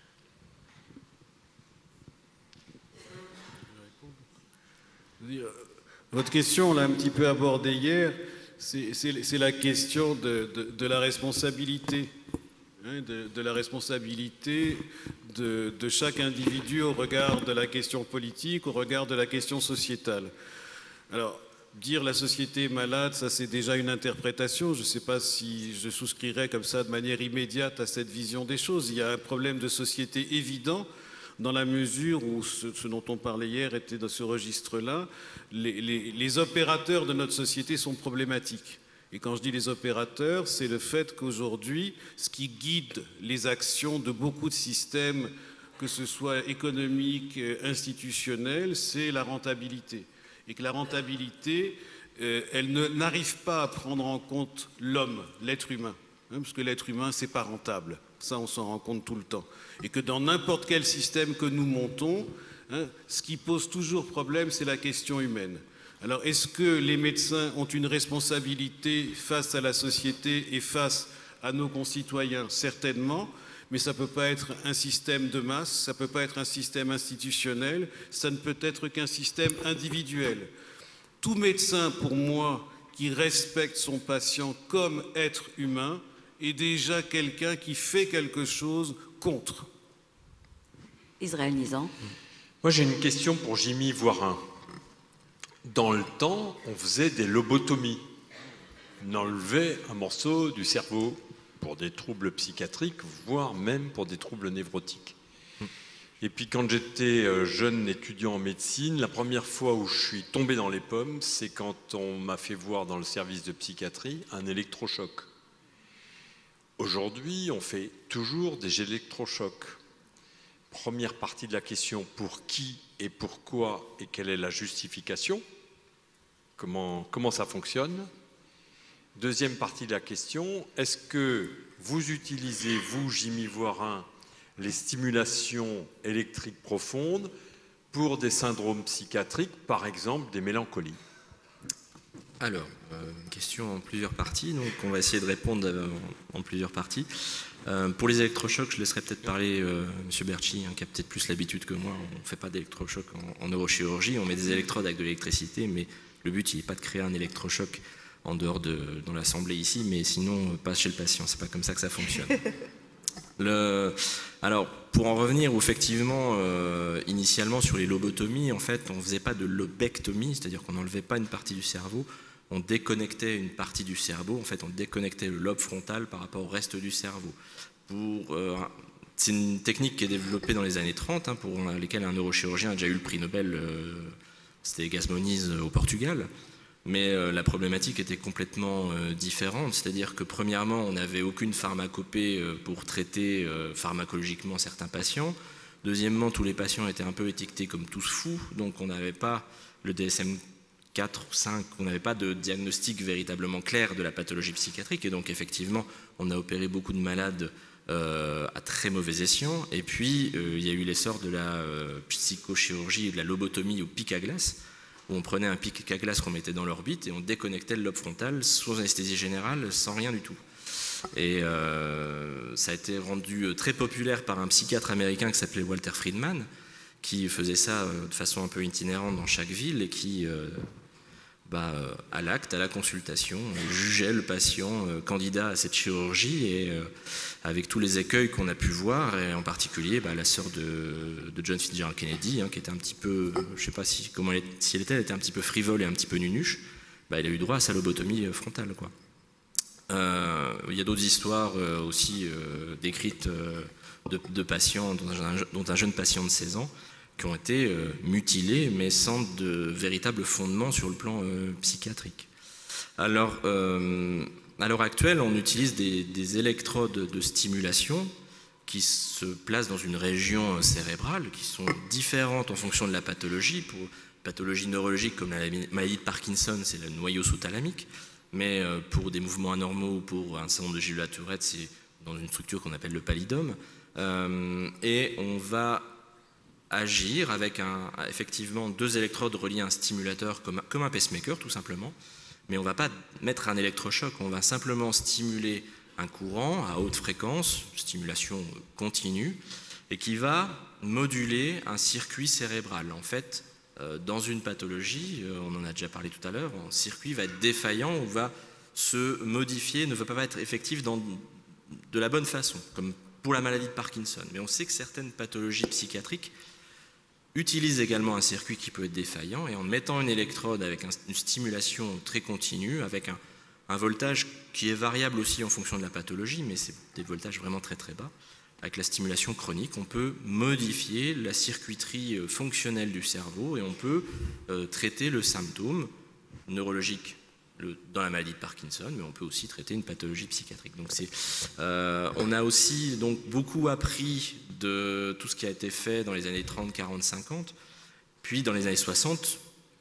Votre question, on l'a un petit peu abordée hier, c'est la question de, de, de la responsabilité, hein, de, de la responsabilité de, de chaque individu au regard de la question politique, au regard de la question sociétale. Alors, dire la société est malade, ça c'est déjà une interprétation. Je ne sais pas si je souscrirais comme ça de manière immédiate à cette vision des choses. Il y a un problème de société évident dans la mesure où ce, ce dont on parlait hier était dans ce registre-là. Les, les, les opérateurs de notre société sont problématiques. Et quand je dis les opérateurs, c'est le fait qu'aujourd'hui, ce qui guide les actions de beaucoup de systèmes, que ce soit économiques, institutionnels, c'est la rentabilité. Et que la rentabilité, euh, elle n'arrive pas à prendre en compte l'homme, l'être humain, hein, parce que l'être humain, c'est pas rentable. Ça, on s'en rend compte tout le temps. Et que dans n'importe quel système que nous montons, hein, ce qui pose toujours problème, c'est la question humaine. Alors, est-ce que les médecins ont une responsabilité face à la société et face à nos concitoyens? Certainement. Mais ça ne peut pas être un système de masse, ça ne peut pas être un système institutionnel, ça ne peut être qu'un système individuel. Tout médecin, pour moi, qui respecte son patient comme être humain, est déjà quelqu'un qui fait quelque chose contre. Israël Nizan. Moi, j'ai une question pour Jimmy Voirin. Dans le temps, on faisait des lobotomies. on enlevait un morceau du cerveau pour des troubles psychiatriques, voire même pour des troubles névrotiques. Et puis quand j'étais jeune étudiant en médecine, la première fois où je suis tombé dans les pommes, c'est quand on m'a fait voir dans le service de psychiatrie un électrochoc. Aujourd'hui, on fait toujours des électrochocs. Première partie de la question, pour qui et pourquoi et quelle est la justification? Comment, comment ça fonctionne? Deuxième partie de la question, est-ce que vous utilisez, vous, Jimmy Voirin, les stimulations électriques profondes pour des syndromes psychiatriques, par exemple des mélancolies? Alors, euh, une question en plusieurs parties, donc on va essayer de répondre en, en plusieurs parties. Euh, pour les électrochocs, je laisserai peut-être parler euh, M. Berchi, hein, qui a peut-être plus l'habitude que moi. On ne fait pas d'électrochocs en, en neurochirurgie, on met des électrodes avec de l'électricité, mais le but, il n'est pas de créer un électrochoc en dehors de dans l'assemblée ici, mais sinon, pas chez le patient, c'est pas comme ça que ça fonctionne. Le, alors, pour en revenir, effectivement, euh, initialement sur les lobotomies, en fait, on ne faisait pas de lobectomie, c'est-à-dire qu'on n'enlevait pas une partie du cerveau, on déconnectait une partie du cerveau, en fait, on déconnectait le lobe frontal par rapport au reste du cerveau. Pour, euh, c'est une technique qui est développée dans les années trente, hein, pour lesquelles un neurochirurgien a déjà eu le prix Nobel, euh, c'était Gas Moniz au Portugal. Mais euh, la problématique était complètement euh, différente, c'est-à-dire que premièrement, on n'avait aucune pharmacopée euh, pour traiter euh, pharmacologiquement certains patients. Deuxièmement, tous les patients étaient un peu étiquetés comme tous fous, donc on n'avait pas le D S M quatre ou cinq, on n'avait pas de diagnostic véritablement clair de la pathologie psychiatrique, et donc effectivement, on a opéré beaucoup de malades euh, à très mauvais escient. Et puis, euh, il y a eu l'essor de la euh, psychochirurgie et de la lobotomie au pic à glace, où on prenait un pic à glace qu'on mettait dans l'orbite et on déconnectait le lobe frontal sous anesthésie générale, sans rien du tout. Et euh, ça a été rendu très populaire par un psychiatre américain qui s'appelait Walter Friedman, qui faisait ça de façon un peu itinérante dans chaque ville et qui, euh, bah, à l'acte, à la consultation, jugeait le patient euh, candidat à cette chirurgie, et euh, avec tous les écueils qu'on a pu voir, et en particulier bah, la sœur de, de John Fitzgerald Kennedy, hein, qui était un petit peu, je ne sais pas si, comment elle, si elle était, elle était un petit peu frivole et un petit peu nunuche, bah, elle a eu droit à sa lobotomie frontale, quoi. Euh, il y a d'autres histoires euh, aussi euh, décrites euh, de, de patients, dont un, dont un jeune patient de seize ans, qui ont été euh, mutilés, mais sans de véritable fondement sur le plan euh, psychiatrique. Alors, euh, à l'heure actuelle, on utilise des, des électrodes de stimulation qui se placent dans une région cérébrale, qui sont différentes en fonction de la pathologie. Pour pathologie neurologique comme la maladie de Parkinson, c'est le noyau sous-thalamique, mais euh, pour des mouvements anormaux, pour un syndrome de Gilles-Tourette, c'est dans une structure qu'on appelle le pallidum. Euh, et on va agir avec un, effectivement deux électrodes reliées à un stimulateur comme, comme un pacemaker tout simplement, mais on ne va pas mettre un électrochoc, on va simplement stimuler un courant à haute fréquence, stimulation continue, et qui va moduler un circuit cérébral. En fait, euh, dans une pathologie, euh, on en a déjà parlé tout à l'heure, un circuit va être défaillant ou va se modifier, ne va pas être effectif dans, de la bonne façon, comme pour la maladie de Parkinson. Mais on sait que certaines pathologies psychiatriques utilise également un circuit qui peut être défaillant, et en mettant une électrode avec un, une stimulation très continue, avec un, un voltage qui est variable aussi en fonction de la pathologie, mais c'est des voltages vraiment très très bas, avec la stimulation chronique, on peut modifier la circuiterie fonctionnelle du cerveau et on peut euh, traiter le symptôme neurologique le, dans la maladie de Parkinson, mais on peut aussi traiter une pathologie psychiatrique. Donc c'est, euh, on a aussi donc, beaucoup appris de tout ce qui a été fait dans les années trente, quarante, cinquante, puis dans les années soixante,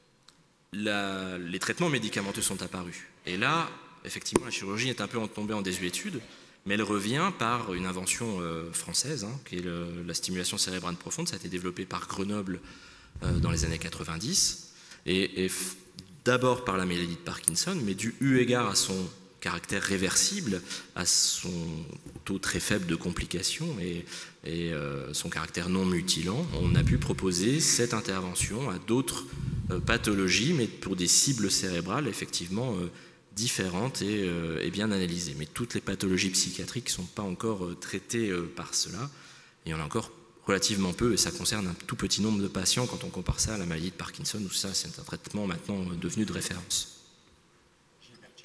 la, les traitements médicamenteux sont apparus. Et là, effectivement, la chirurgie est un peu tombée en désuétude, mais elle revient par une invention euh, française, hein, qui est le, la stimulation cérébrale profonde. Ça a été développé par Grenoble euh, dans les années quatre-vingt-dix, et, et d'abord par la maladie de Parkinson, mais dû eu égard à son caractère réversible, à son taux très faible de complications et, et euh, son caractère non mutilant, on a pu proposer cette intervention à d'autres euh, pathologies, mais pour des cibles cérébrales effectivement euh, différentes et, euh, et bien analysées. Mais toutes les pathologies psychiatriques ne sont pas encore euh, traitées euh, par cela. Il y en a encore relativement peu, et ça concerne un tout petit nombre de patients quand on compare ça à la maladie de Parkinson, où ça c'est un traitement maintenant devenu de référence.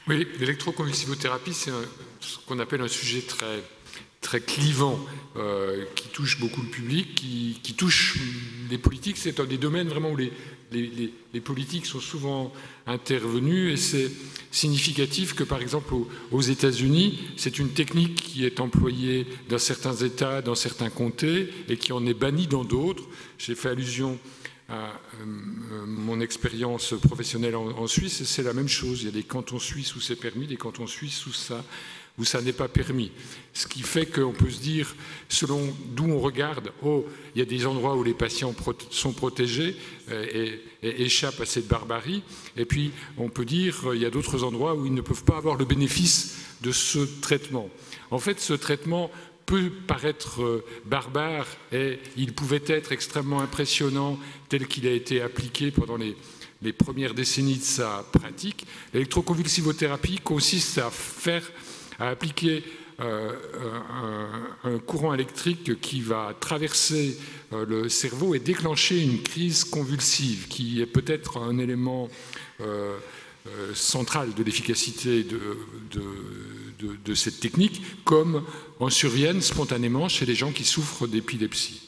Oui, l'électroconvulsivothérapie, c'est ce qu'on appelle un sujet très, très clivant, euh, qui touche beaucoup le public, qui, qui touche les politiques. C'est un des domaines vraiment où les, les, les, les politiques sont souvent intervenus, et c'est significatif que, par exemple, aux, aux États-Unis, c'est une technique qui est employée dans certains États, dans certains comtés, et qui en est bannie dans d'autres. J'ai fait allusion à euh, mon expérience professionnelle en, en Suisse, et c'est la même chose. Il y a des cantons suisses où c'est permis, des cantons suisses où ça, où ça n'est pas permis. Ce qui fait qu'on peut se dire, selon d'où on regarde, oh, il y a des endroits où les patients pro sont protégés euh, et, et échappent à cette barbarie, et puis on peut dire, il y a d'autres endroits où ils ne peuvent pas avoir le bénéfice de ce traitement. En fait, ce traitement peut paraître barbare, et il pouvait être extrêmement impressionnant tel qu'il a été appliqué pendant les, les premières décennies de sa pratique. L'électroconvulsivothérapie consiste à faire, à appliquer euh, un, un courant électrique qui va traverser euh, le cerveau et déclencher une crise convulsive, qui est peut-être un élément euh, euh, central de l'efficacité de, de De, de cette technique, comme en surviennent spontanément chez les gens qui souffrent d'épilepsie.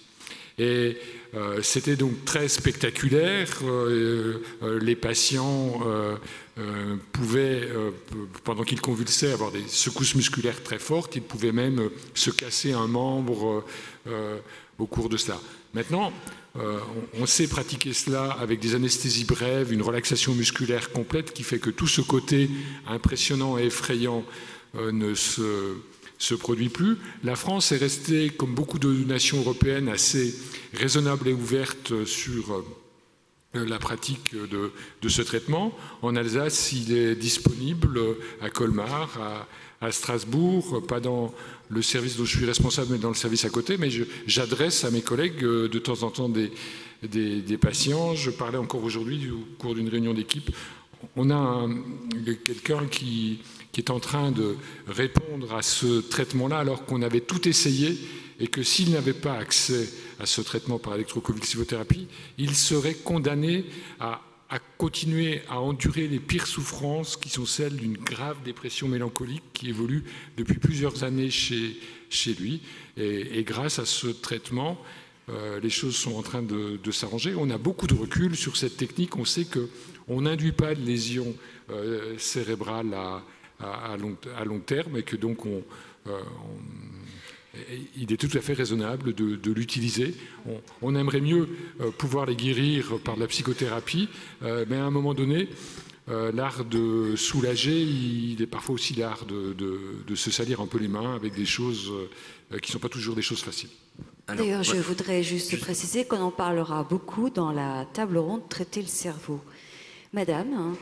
Et euh, c'était donc très spectaculaire. Euh, euh, les patients euh, euh, pouvaient, euh, pendant qu'ils convulsaient, avoir des secousses musculaires très fortes. Ils pouvaient même se casser un membre euh, au cours de cela. Maintenant, euh, on, on sait pratiquer cela avec des anesthésies brèves, une relaxation musculaire complète qui fait que tout ce côté impressionnant et effrayant Euh, ne se, se produit plus. La France est restée, comme beaucoup de nations européennes, assez raisonnable et ouverte sur euh, la pratique de, de ce traitement. En Alsace, il est disponible à Colmar, à, à Strasbourg, pas dans le service dont je suis responsable, mais dans le service à côté. Mais j'adresse à mes collègues euh, de temps en temps des, des, des patients. Je parlais encore aujourd'hui au cours d'une réunion d'équipe. On a quelqu'un qui qui est en train de répondre à ce traitement-là alors qu'on avait tout essayé, et que s'il n'avait pas accès à ce traitement par électroconvulsivothérapie, il serait condamné à, à continuer à endurer les pires souffrances qui sont celles d'une grave dépression mélancolique qui évolue depuis plusieurs années chez, chez lui. Et, et grâce à ce traitement, euh, les choses sont en train de, de s'arranger. On a beaucoup de recul sur cette technique. On sait qu'on n'induit pas de lésions euh, cérébrales à À long, à long terme, et que donc on, euh, on, il est tout à fait raisonnable de, de l'utiliser. On, on aimerait mieux euh, pouvoir les guérir par de la psychothérapie, euh, mais à un moment donné, euh, l'art de soulager, il est parfois aussi l'art de, de, de se salir un peu les mains avec des choses euh, qui ne sont pas toujours des choses faciles. D'ailleurs, je voudrais juste préciser qu'on en parlera beaucoup dans la table ronde Traiter le cerveau. Madame hein.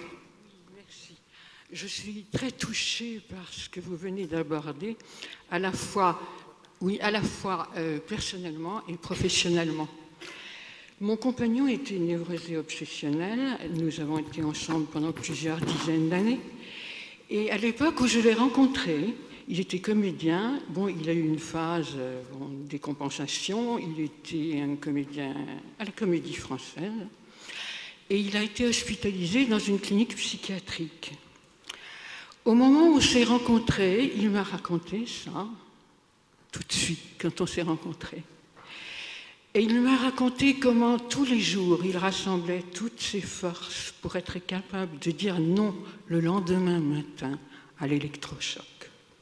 Je suis très touchée par ce que vous venez d'aborder, à la fois, oui, à la fois euh, personnellement et professionnellement. Mon compagnon était névrosé obsessionnel. Nous avons été ensemble pendant plusieurs dizaines d'années. Et à l'époque où je l'ai rencontré, il était comédien. Bon, il a eu une phase euh, bon, de décompensation. Il était un comédien à la Comédie Française. Et il a été hospitalisé dans une clinique psychiatrique. Au moment où on s'est rencontrés, il m'a raconté ça, tout de suite, quand on s'est rencontrés. Et il m'a raconté comment tous les jours, il rassemblait toutes ses forces pour être capable de dire non le lendemain matin à l'électrochoc.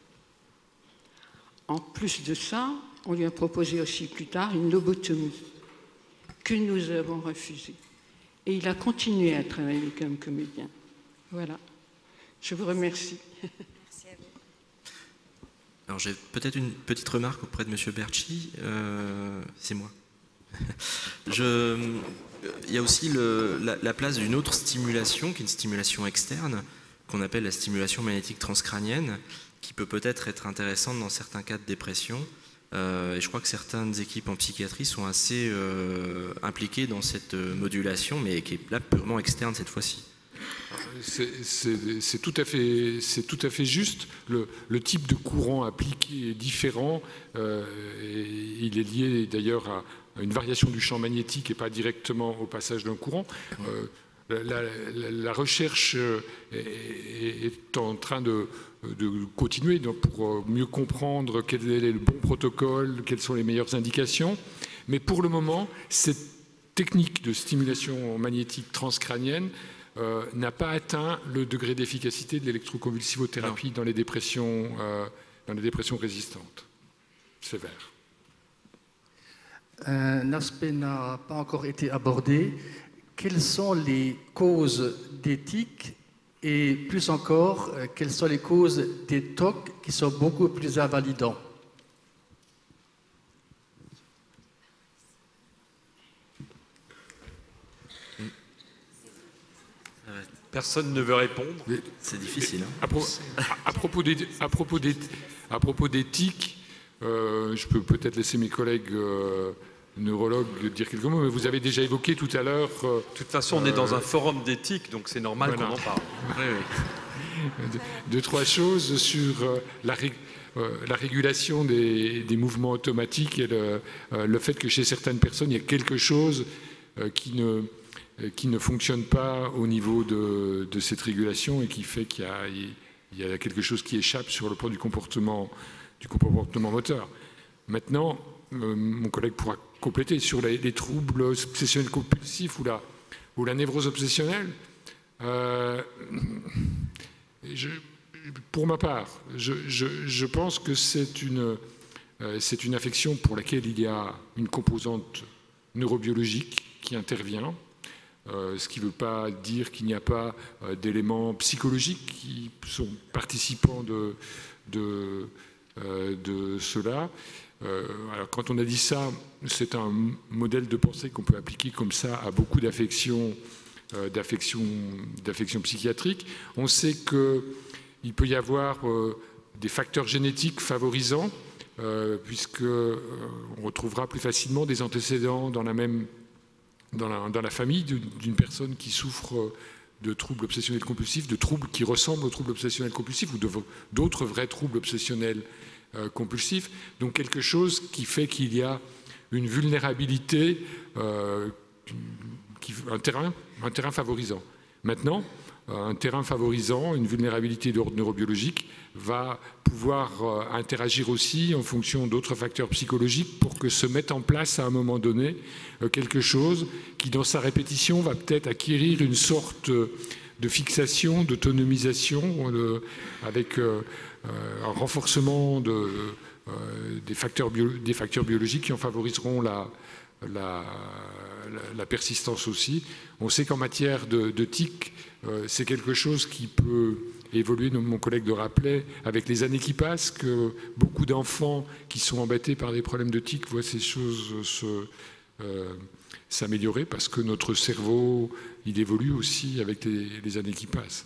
En plus de ça, on lui a proposé aussi plus tard une lobotomie, que nous avons refusée. Et il a continué à travailler comme comédien. Voilà. Je vous remercie. Merci à vous. Alors j'ai peut-être une petite remarque auprès de M. Berchi. Euh, C'est moi. Je, il y a aussi le, la, la place d'une autre stimulation, qui est une stimulation externe, qu'on appelle la stimulation magnétique transcrânienne, qui peut peut-être être intéressante dans certains cas de dépression. Euh, et je crois que certaines équipes en psychiatrie sont assez euh, impliquées dans cette modulation, mais qui est là purement externe cette fois-ci. C'est tout à fait, c'est tout à fait juste. Le, le type de courant appliqué est différent. Euh, et il est lié d'ailleurs à, à une variation du champ magnétique et pas directement au passage d'un courant. Euh, la, la, la recherche est, est en train de, de continuer donc pour mieux comprendre quel est le bon protocole, quelles sont les meilleures indications. Mais pour le moment, cette technique de stimulation magnétique transcrânienne euh, n'a pas atteint le degré d'efficacité de l'électroconvulsivothérapie dans les dépressions, euh, dans les dépressions résistantes, sévères. Un aspect n'a pas encore été abordé. Quelles sont les causes des tics et plus encore, quelles sont les causes des T O C qui sont beaucoup plus invalidants? Personne ne veut répondre. C'est difficile. Hein. À, pro à, propos des, à, propos des, à propos des tics, euh, je peux peut-être laisser mes collègues euh, neurologues dire quelques mots, mais vous avez déjà évoqué tout à l'heure... Euh, de toute façon, on euh, est dans un forum d'éthique, donc c'est normal voilà. qu'on en parle. Oui, oui. Deux, deux, trois choses sur euh, la, ré, euh, la régulation des, des mouvements automatiques et le, euh, le fait que chez certaines personnes, il y a quelque chose euh, qui ne... qui ne fonctionne pas au niveau de, de cette régulation et qui fait qu'il y, y a quelque chose qui échappe sur le plan du comportement, du comportement moteur. Maintenant, euh, mon collègue pourra compléter sur les, les troubles obsessionnels compulsifs ou la, ou la névrose obsessionnelle. Euh, je, pour ma part, je, je, je pense que c'est une, euh, c'est une affection pour laquelle il y a une composante neurobiologique qui intervient. Euh, ce qui ne veut pas dire qu'il n'y a pas euh, d'éléments psychologiques qui sont participants de, de, euh, de cela. Euh, alors, quand on a dit ça, c'est un modèle de pensée qu'on peut appliquer comme ça à beaucoup d'affections euh, d'affections, d'affections psychiatriques. On sait qu'il peut y avoir euh, des facteurs génétiques favorisants, euh, puisqu'on euh, retrouvera plus facilement des antécédents dans la même Dans la, dans la famille d'une personne qui souffre de troubles obsessionnels compulsifs, de troubles qui ressemblent aux troubles obsessionnels compulsifs ou d'autres vrais troubles obsessionnels euh, compulsifs. Donc quelque chose qui fait qu'il y a une vulnérabilité, euh, qui, un, terrain, un terrain favorisant. Maintenant, un terrain favorisant, une vulnérabilité d'ordre neurobiologique va pouvoir euh, interagir aussi en fonction d'autres facteurs psychologiques pour que se mette en place à un moment donné euh, quelque chose qui, dans sa répétition, va peut-être acquérir une sorte de fixation, d'autonomisation, euh, avec euh, euh, un renforcement de, euh, des, facteurs bio, des facteurs biologiques qui en favoriseront la, la, la, la persistance aussi. On sait qu'en matière de, de tics, euh, c'est quelque chose qui peut évoluer, mon collègue le rappelait, avec les années qui passent, que beaucoup d'enfants qui sont embêtés par des problèmes de tics voient ces choses se, euh, s'améliorer parce que notre cerveau, il évolue aussi avec les, les années qui passent.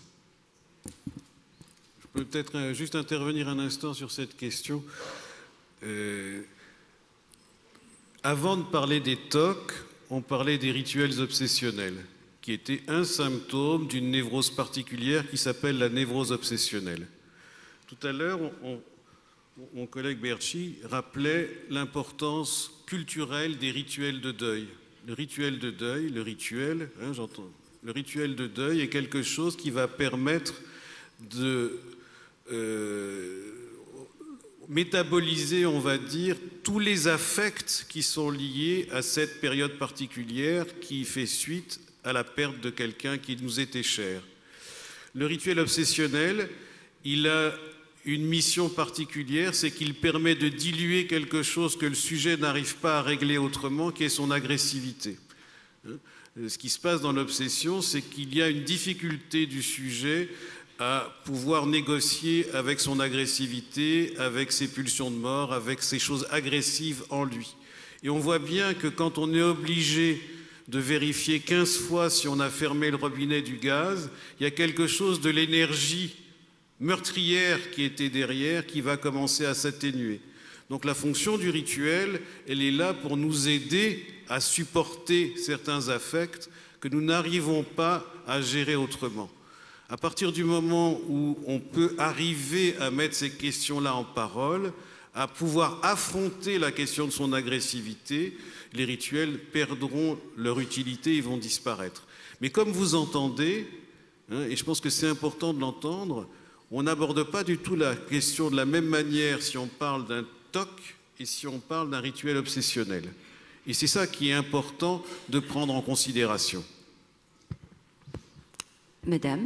Je peux peut-être juste intervenir un instant sur cette question. Euh, avant de parler des T O C, on parlait des rituels obsessionnels, qui était un symptôme d'une névrose particulière qui s'appelle la névrose obsessionnelle. Tout à l'heure, on, on, mon collègue Berchi rappelait l'importance culturelle des rituels de deuil. Le rituel de deuil, le rituel, hein, j'entends, le rituel de deuil est quelque chose qui va permettre de euh, métaboliser, on va dire, tous les affects qui sont liés à cette période particulière qui fait suite à la perte de quelqu'un qui nous était cher. Le rituel obsessionnel, il a une mission particulière, c'est qu'il permet de diluer quelque chose que le sujet n'arrive pas à régler autrement, qui est son agressivité. Ce qui se passe dans l'obsession, c'est qu'il y a une difficulté du sujet à pouvoir négocier avec son agressivité, avec ses pulsions de mort, avec ces choses agressives en lui. Et on voit bien que quand on est obligé de vérifier quinze fois si on a fermé le robinet du gaz, il y a quelque chose de l'énergie meurtrière qui était derrière qui va commencer à s'atténuer. Donc la fonction du rituel, elle est là pour nous aider à supporter certains affects que nous n'arrivons pas à gérer autrement. À partir du moment où on peut arriver à mettre ces questions-là en parole, à pouvoir affronter la question de son agressivité, les rituels perdront leur utilité, ils vont disparaître. Mais comme vous entendez, hein, et je pense que c'est important de l'entendre, on n'aborde pas du tout la question de la même manière si on parle d'un T O C et si on parle d'un rituel obsessionnel. Et c'est ça qui est important de prendre en considération. Madame.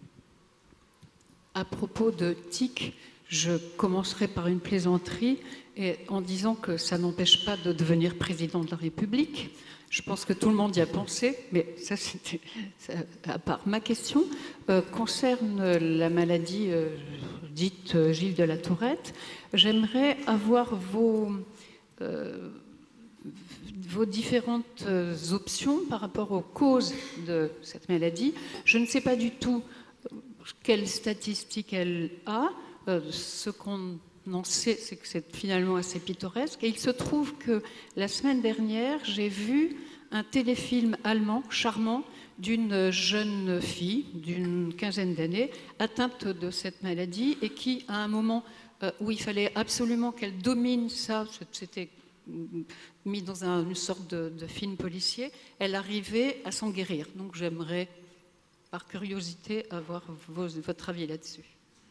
À propos de T I C, je commencerai par une plaisanterie et en disant que ça n'empêche pas de devenir président de la République. Je pense que tout le monde y a pensé, mais ça, c'était à part. Ma question euh, concerne la maladie euh, dite euh, Gilles de la Tourette. J'aimerais avoir vos, euh, vos différentes euh, options par rapport aux causes de cette maladie. Je ne sais pas du tout quelles statistiques elle a. Euh, ce qu'on en sait, c'est que c'est finalement assez pittoresque. Et il se trouve que la semaine dernière, j'ai vu un téléfilm allemand charmant d'une jeune fille d'une quinzaine d'années atteinte de cette maladie et qui, à un moment euh, où il fallait absolument qu'elle domine ça, c'était mis dans un, une sorte de, de film policier, elle arrivait à s'en guérir. Donc j'aimerais, par curiosité, avoir vos, votre avis là-dessus.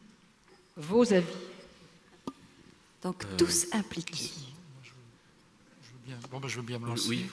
Vos avis. Donc euh, tous impliqués. Je, je, veux bien, bon, ben, je veux bien me lancer. Oui,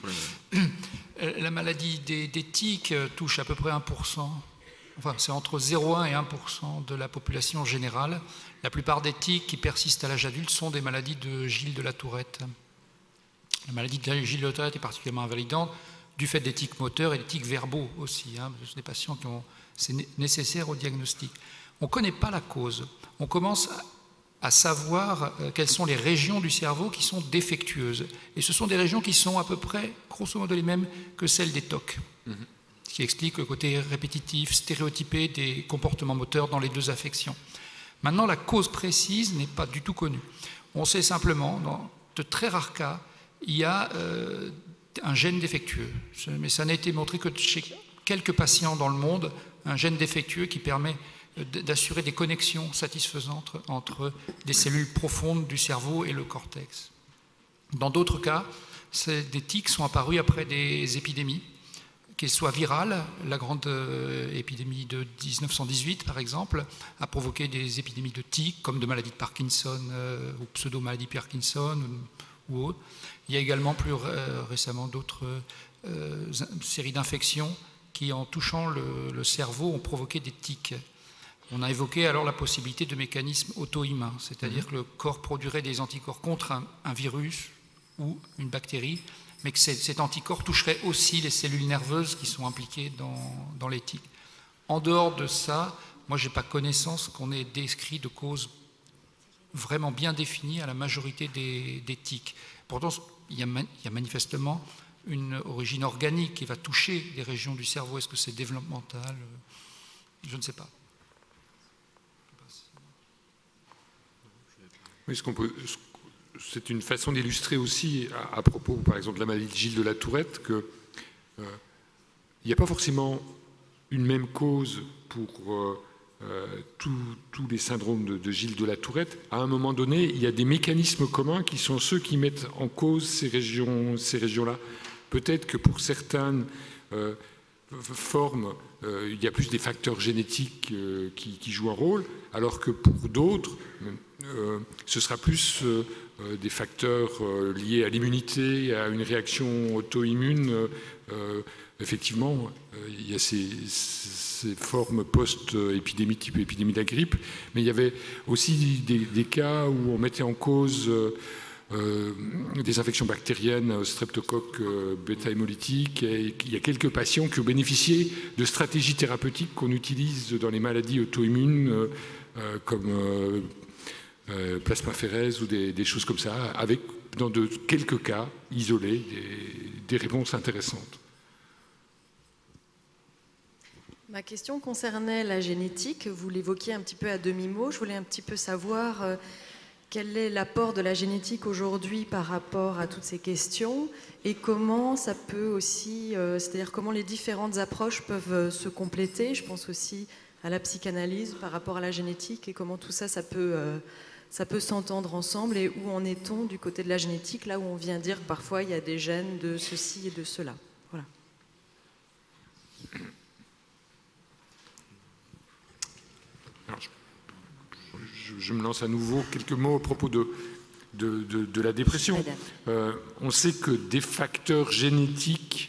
la maladie des, des tiques touche à peu près un pour cent, enfin c'est entre zéro virgule un et un pour cent de la population générale. La plupart des tiques qui persistent à l'âge adulte sont des maladies de Gilles de la Tourette. La maladie de Gilles de la Tourette est particulièrement invalidante du fait des tics moteurs et des tics verbaux aussi. Hein, ce sont des patients qui ont, c'est nécessaire au diagnostic. On ne connaît pas la cause. On commence à savoir quelles sont les régions du cerveau qui sont défectueuses. Et ce sont des régions qui sont à peu près, grosso modo, les mêmes que celles des T O C, mmh. ce qui explique le côté répétitif, stéréotypé des comportements moteurs dans les deux affections. Maintenant, la cause précise n'est pas du tout connue. On sait simplement, dans de très rares cas, il y a euh, un gène défectueux. Mais ça n'a été montré que chez quelques patients dans le monde, un gène défectueux qui permet d'assurer des connexions satisfaisantes entre des cellules profondes du cerveau et le cortex. Dans d'autres cas, des tics sont apparus après des épidémies, qu'elles soient virales. La grande épidémie de mille neuf cent dix-huit, par exemple, a provoqué des épidémies de tics, comme de maladies de Parkinson euh, ou pseudo-maladie Parkinson ou, ou autres. Il y a également plus euh, récemment d'autres euh, séries d'infections qui, en touchant le, le cerveau, ont provoqué des tics. On a évoqué alors la possibilité de mécanismes auto-immuns, c'est-à-dire mmh. que le corps produirait des anticorps contre un, un virus ou une bactérie, mais que cet anticorps toucherait aussi les cellules nerveuses qui sont impliquées dans, dans les tics. En dehors de ça, moi je n'ai pas connaissance qu'on ait décrit de causes vraiment bien définies à la majorité des, des tics. Pourtant, il y, a, il y a manifestement une origine organique qui va toucher les régions du cerveau. Est-ce que c'est développemental? Je ne sais pas. Oui, ce qu'on peut, c'est une façon d'illustrer aussi à, à propos, par exemple, de la maladie de Gilles de la Tourette, qu'il euh, n'y a pas forcément une même cause pour euh, euh, tous les syndromes de, de Gilles de la Tourette. À un moment donné, il y a des mécanismes communs qui sont ceux qui mettent en cause ces régions, ces régions-là. Peut-être que pour certaines euh, formes, euh, il y a plus des facteurs génétiques euh, qui, qui jouent un rôle, alors que pour d'autres, Euh, ce sera plus euh, des facteurs euh, liés à l'immunité, à une réaction auto-immune. Euh, effectivement, euh, il y a ces, ces formes post-épidémie, type épidémie de la grippe, mais il y avait aussi des, des cas où on mettait en cause euh, euh, des infections bactériennes, streptocoque euh, bêta-hémolytique, et il y a quelques patients qui ont bénéficié de stratégies thérapeutiques qu'on utilise dans les maladies auto-immunes, euh, euh, comme euh, Euh, plasmaphéreses ou des, des choses comme ça, avec, dans de, quelques cas isolés, des, des réponses intéressantes. Ma question concernait la génétique. Vous l'évoquiez un petit peu à demi-mot. Je voulais un petit peu savoir euh, quel est l'apport de la génétique aujourd'hui par rapport à toutes ces questions et comment ça peut aussi, euh, c'est-à-dire comment les différentes approches peuvent euh, se compléter. Je pense aussi à la psychanalyse par rapport à la génétique et comment tout ça, ça peut... Euh, ça peut s'entendre ensemble et où en est-on du côté de la génétique, là où on vient dire que parfois il y a des gènes de ceci et de cela. Voilà. Alors, je, je, je me lance à nouveau quelques mots à propos de, de, de, de la dépression. Euh, on sait que des facteurs génétiques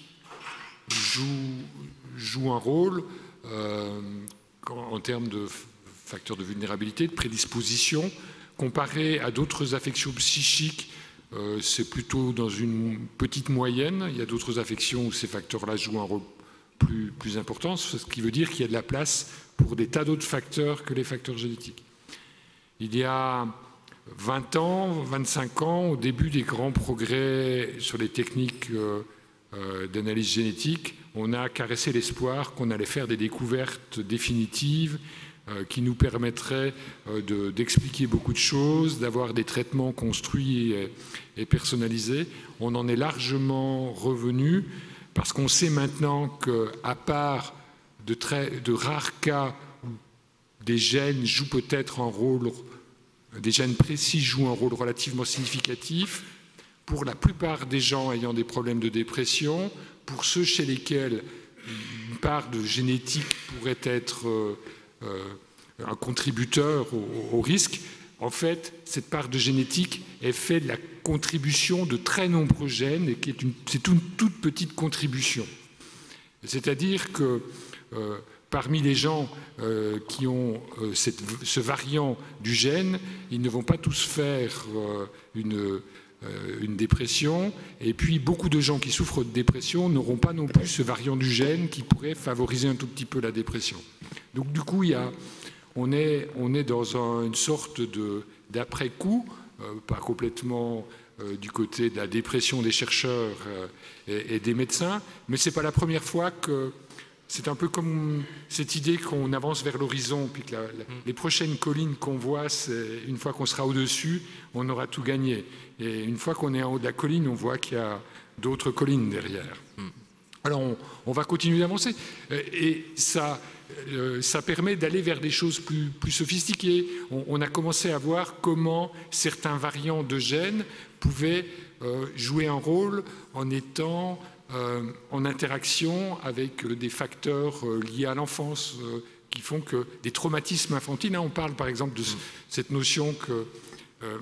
jouent, jouent un rôle euh, en, en termes de facteurs de vulnérabilité, de prédisposition. Comparé à d'autres affections psychiques, euh, c'est plutôt dans une petite moyenne. Il y a d'autres affections où ces facteurs-là jouent un rôle plus, plus important, ce qui veut dire qu'il y a de la place pour des tas d'autres facteurs que les facteurs génétiques. Il y a vingt ans, vingt-cinq ans, au début des grands progrès sur les techniques euh, euh, d'analyse génétique, on a caressé l'espoir qu'on allait faire des découvertes définitives euh, qui nous permettraient euh, de, d'expliquer beaucoup de choses, d'avoir des traitements construits et, et personnalisés. On en est largement revenu parce qu'on sait maintenant qu'à part de, très, de rares cas où des gènes jouent peut-être un rôle, des gènes précis jouent un rôle relativement significatif, pour la plupart des gens ayant des problèmes de dépression, pour ceux chez lesquels une part de génétique pourrait être euh, euh, un contributeur au, au risque, en fait, cette part de génétique est faite de la contribution de très nombreux gènes, et qui est une, c'est une toute petite contribution. C'est-à-dire que euh, parmi les gens euh, qui ont euh, cette, ce variant du gène, ils ne vont pas tous faire euh, une, euh, une dépression, et puis beaucoup de gens qui souffrent de dépression n'auront pas non plus ce variant du gène qui pourrait favoriser un tout petit peu la dépression. Donc du coup, il y a, on, est, on est dans un, une sorte de, d'après-coup, euh, pas complètement euh, du côté de la dépression des chercheurs euh, et, et des médecins, mais ce n'est pas la première fois que c'est un peu comme cette idée qu'on avance vers l'horizon, puis que la, la, les prochaines collines qu'on voit, c'est, une fois qu'on sera au-dessus, on aura tout gagné. Et une fois qu'on est en haut de la colline, on voit qu'il y a d'autres collines derrière. Alors on, on va continuer d'avancer. Et ça, euh, ça permet d'aller vers des choses plus, plus sophistiquées. On, on a commencé à voir comment certains variants de gènes pouvaient euh, jouer un rôle en étant Euh, en interaction avec euh, des facteurs euh, liés à l'enfance euh, qui font que des traumatismes infantiles, hein, on parle par exemple de mmh. cette notion que, euh,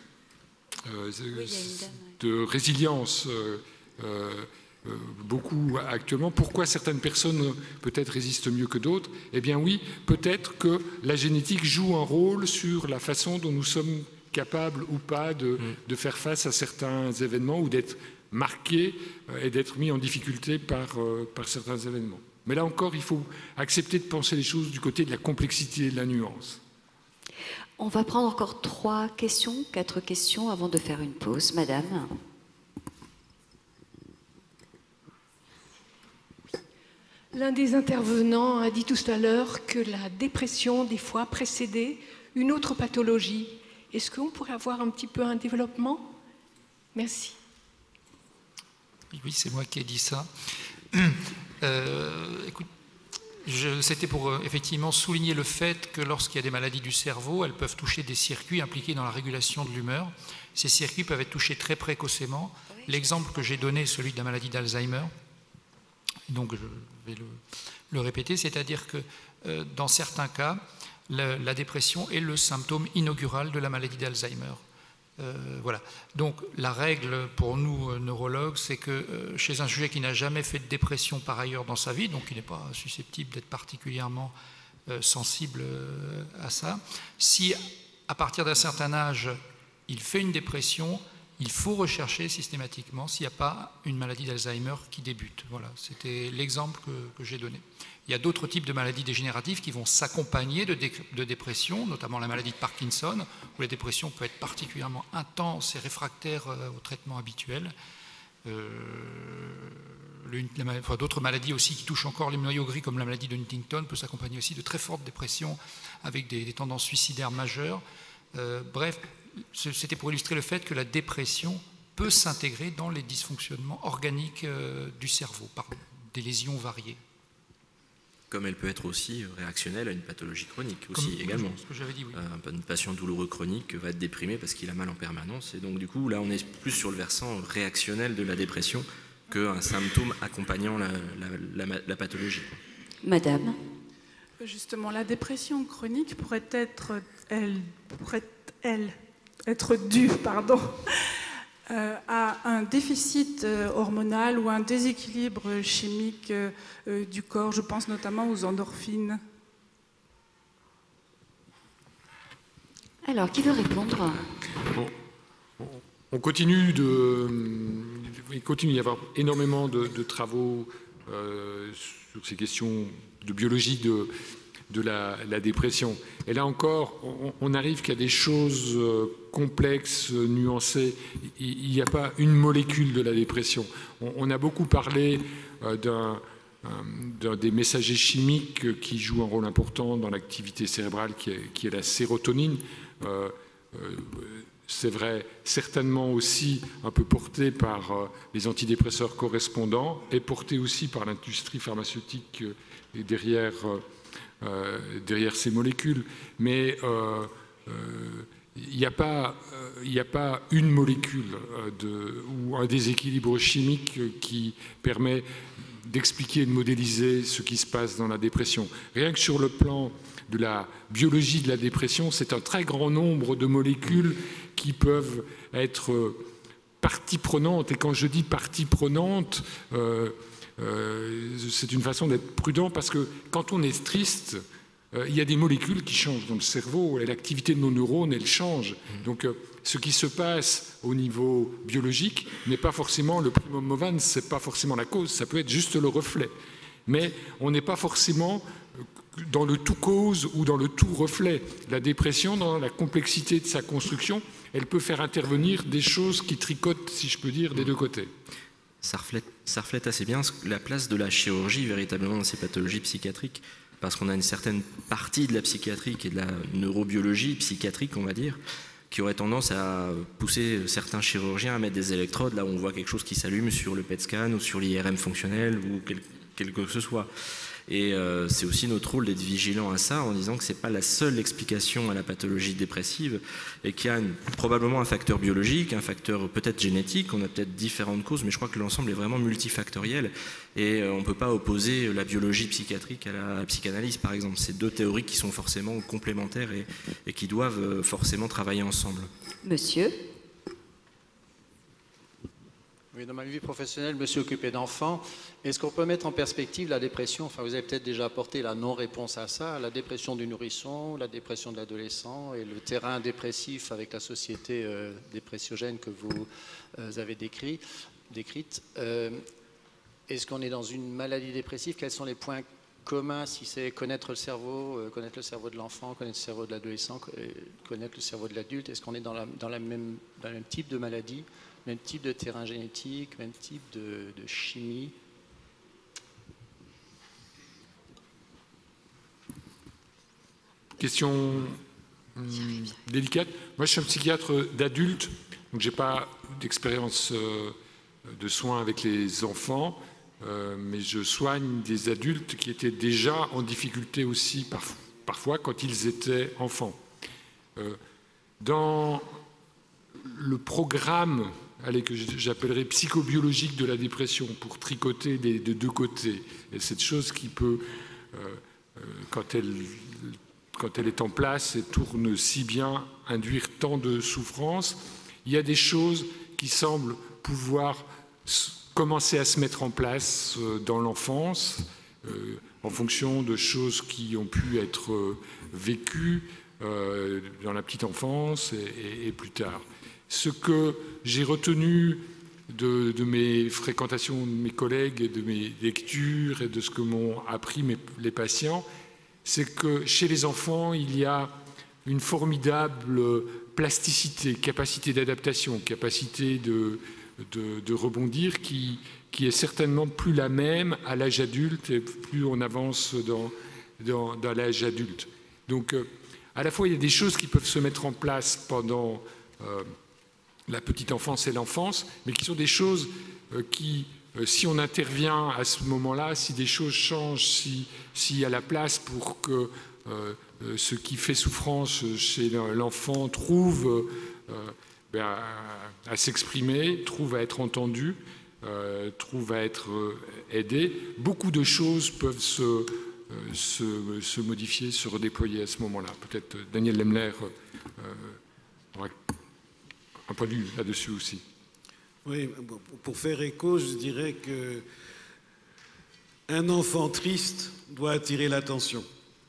euh, oui, de résilience euh, euh, beaucoup actuellement. Pourquoi certaines personnes peut-être résistent mieux que d'autres? Eh bien oui, peut-être que la génétique joue un rôle sur la façon dont nous sommes capables ou pas de, mmh. de faire face à certains événements ou d'être marqué et d'être mis en difficulté par, euh, par certains événements. Mais là encore, il faut accepter de penser les choses du côté de la complexité et de la nuance. On va prendre encore trois questions, quatre questions avant de faire une pause. Madame. L'un des intervenants a dit tout à l'heure que la dépression, des fois, précédait une autre pathologie. Est-ce qu'on pourrait avoir un petit peu un développement? Merci. Oui, c'est moi qui ai dit ça. Euh, écoute, c'était pour euh, effectivement souligner le fait que lorsqu'il y a des maladies du cerveau, elles peuvent toucher des circuits impliqués dans la régulation de l'humeur. Ces circuits peuvent être touchés très précocement. L'exemple que j'ai donné est celui de la maladie d'Alzheimer. Donc je vais le, le répéter, c'est-à-dire que euh, dans certains cas, la, la dépression est le symptôme inaugural de la maladie d'Alzheimer. Euh, voilà. Donc la règle pour nous euh, neurologues, c'est que euh, chez un sujet qui n'a jamais fait de dépression par ailleurs dans sa vie, donc qui n'est pas susceptible d'être particulièrement euh, sensible euh, à ça, si à partir d'un certain âge il fait une dépression, il faut rechercher systématiquement s'il n'y a pas une maladie d'Alzheimer qui débute. Voilà, c'était l'exemple que, que j'ai donné. Il y a d'autres types de maladies dégénératives qui vont s'accompagner de, dé de dépression, notamment la maladie de Parkinson, où la dépression peut être particulièrement intense et réfractaire euh, au traitement habituel. Euh, enfin, d'autres maladies aussi qui touchent encore les noyaux gris, comme la maladie de Huntington, peut s'accompagner aussi de très fortes dépressions avec des, des tendances suicidaires majeures. Euh, bref, c'était pour illustrer le fait que la dépression peut s'intégrer dans les dysfonctionnements organiques euh, du cerveau, par des lésions variées. comme elle peut être aussi réactionnelle à une pathologie chronique aussi Comme, également. Ce que j'avais dit, oui. Un, un patient douloureux chronique va être déprimé parce qu'il a mal en permanence. Et donc du coup, là, on est plus sur le versant réactionnel de la dépression qu'un symptôme accompagnant la, la, la, la pathologie. Madame. Justement, la dépression chronique pourrait être, elle, pourrait, elle, être due, pardon, Euh, à un déficit euh, hormonal ou un déséquilibre chimique euh, euh, du corps. Je pense notamment aux endorphines. Alors, qui veut répondre? Bon, on continue de... Il continue d'y avoir énormément de, de travaux euh, sur ces questions de biologie de, de la, la dépression. Et là encore, on, on arrive qu'à des choses complexes, nuancées. Il n'y a pas une molécule de la dépression. On, on a beaucoup parlé euh, d'un, d'un des messagers chimiques qui jouent un rôle important dans l'activité cérébrale, qui est, qui est la sérotonine. Euh, euh, c'est vrai, certainement aussi un peu porté par euh, les antidépresseurs correspondants et porté aussi par l'industrie pharmaceutique euh, derrière... Euh, Euh, derrière ces molécules, mais il euh, n'y euh, a, euh, a pas une molécule euh, de, ou un déséquilibre chimique qui permet d'expliquer et de modéliser ce qui se passe dans la dépression. Rien que sur le plan de la biologie de la dépression, c'est un très grand nombre de molécules qui peuvent être partie prenante, et quand je dis partie prenante, euh, Euh, c'est une façon d'être prudent parce que quand on est triste, euh, il y a des molécules qui changent dans le cerveau et l'activité de nos neurones, elle change. Donc euh, ce qui se passe au niveau biologique n'est pas forcément le primum movens, c'est pas forcément la cause, ça peut être juste le reflet. Mais on n'est pas forcément dans le tout cause ou dans le tout reflet. La dépression, dans la complexité de sa construction, elle peut faire intervenir des choses qui tricotent, si je peux dire, des deux côtés. Ça reflète, ça reflète assez bien la place de la chirurgie véritablement dans ces pathologies psychiatriques, parce qu'on a une certaine partie de la psychiatrie et de la neurobiologie psychiatrique, on va dire, qui aurait tendance à pousser certains chirurgiens à mettre des électrodes là où on voit quelque chose qui s'allume sur le P E T scan ou sur l'I R M fonctionnel ou quel, quel que ce soit. Et euh, c'est aussi notre rôle d'être vigilant à ça en disant que ce n'est pas la seule explication à la pathologie dépressive et qu'il y a une, probablement un facteur biologique, un facteur peut-être génétique, on a peut-être différentes causes, mais je crois que l'ensemble est vraiment multifactoriel et euh, on ne peut pas opposer la biologie psychiatrique à la, à la psychanalyse par exemple. C'est deux théories qui sont forcément complémentaires et, et qui doivent forcément travailler ensemble. Monsieur ? Oui, dans ma vie professionnelle, je me suis occupé d'enfants. Est-ce qu'on peut mettre en perspective la dépression? Enfin, vous avez peut-être déjà apporté la non-réponse à ça, la dépression du nourrisson, la dépression de l'adolescent et le terrain dépressif avec la société euh, dépressiogène que vous euh, avez décrit, décrite. Euh, Est-ce qu'on est dans une maladie dépressive? Quels sont les points communs, si c'est connaître le cerveau, euh, connaître le cerveau de l'enfant, connaître le cerveau de l'adolescent, connaître le cerveau de l'adulte? Est-ce qu'on est dans, la, dans, la même, dans le même type de maladie? Même type de terrain génétique, même type de, de chimie. Question hum, délicate. Moi, je suis un psychiatre d'adulte, donc je n'ai pas d'expérience euh, de soins avec les enfants, euh, mais je soigne des adultes qui étaient déjà en difficulté aussi, parf parfois, quand ils étaient enfants. Euh, dans le programme allez, que j'appellerais psychobiologique de la dépression, pour tricoter des, de deux côtés. Et cette chose qui peut, euh, euh, quand, elle, quand elle est en place et tourne si bien, induire tant de souffrance. Il y a des choses qui semblent pouvoir commencer à se mettre en place euh, dans l'enfance, euh, en fonction de choses qui ont pu être euh, vécues euh, dans la petite enfance et, et, et plus tard. Ce que j'ai retenu de, de mes fréquentations de mes collègues et de mes lectures et de ce que m'ont appris mes, les patients, c'est que chez les enfants, il y a une formidable plasticité, capacité d'adaptation, capacité de, de, de rebondir qui, qui est certainement plus la même à l'âge adulte et plus on avance dans, dans, dans l'âge adulte. Donc, à la fois, il y a des choses qui peuvent se mettre en place pendant... Euh, la petite enfance et l'enfance, mais qui sont des choses euh, qui euh, si on intervient à ce moment-là, si des choses changent, si, s'il y a la place pour que euh, euh, ce qui fait souffrance chez l'enfant trouve euh, ben, à, à s'exprimer, trouve à être entendu, euh, trouve à être euh, aidé, beaucoup de choses peuvent se, euh, se, se modifier, se redéployer à ce moment-là. Peut-être Daniel Lemler euh, aura un point de vue là-dessus aussi. Oui, pour faire écho, je dirais que un enfant triste doit attirer l'attention.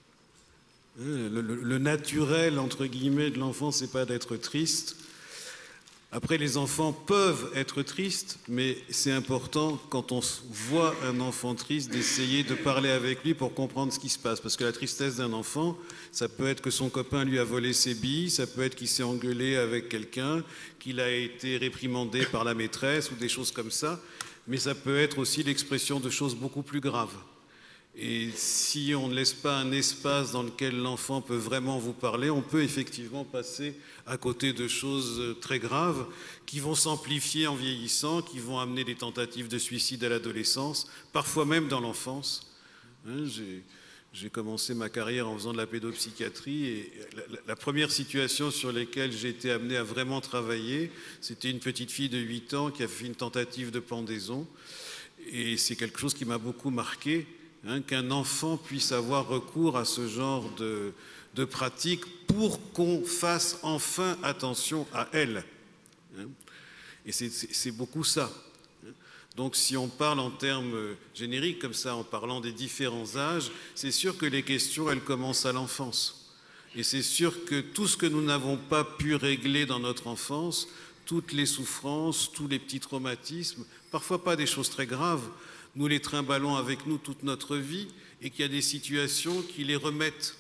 Le, le, le naturel, entre guillemets, de l'enfant, c'est pas d'être triste. Après, les enfants peuvent être tristes, mais c'est important, quand on voit un enfant triste, d'essayer de parler avec lui pour comprendre ce qui se passe. Parce que la tristesse d'un enfant, ça peut être que son copain lui a volé ses billes, ça peut être qu'il s'est engueulé avec quelqu'un, qu'il a été réprimandé par la maîtresse ou des choses comme ça, mais ça peut être aussi l'expression de choses beaucoup plus graves. Et si on ne laisse pas un espace dans lequel l'enfant peut vraiment vous parler, on peut effectivement passer à côté de choses très graves qui vont s'amplifier en vieillissant, qui vont amener des tentatives de suicide à l'adolescence, parfois même dans l'enfance. Hein, j'ai commencé ma carrière en faisant de la pédopsychiatrie et la, la première situation sur laquelle j'ai été amené à vraiment travailler, c'était une petite fille de huit ans qui a fait une tentative de pendaison. Et c'est quelque chose qui m'a beaucoup marqué. Hein, qu'un enfant puisse avoir recours à ce genre de, de pratique pour qu'on fasse enfin attention à elle. Hein. Et c'est beaucoup ça. Donc si on parle en termes génériques, comme ça, en parlant des différents âges, c'est sûr que les questions, elles commencent à l'enfance. Et c'est sûr que tout ce que nous n'avons pas pu régler dans notre enfance, toutes les souffrances, tous les petits traumatismes, parfois pas des choses très graves, nous les trimballons avec nous toute notre vie et qu'il y a des situations qui les remettent